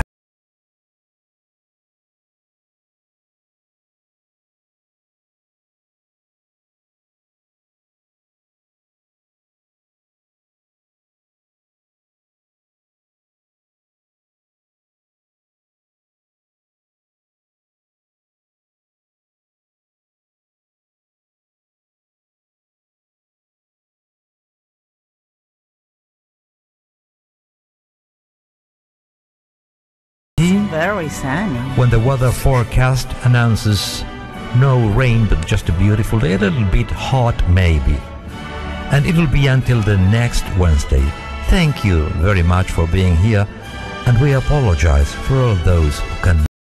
Very sunny.
When the weather forecast announces no rain, but just a beautiful day, a little bit hot maybe. And it will be until the next Wednesday. Thank you very much for being here, and we apologize for all those who can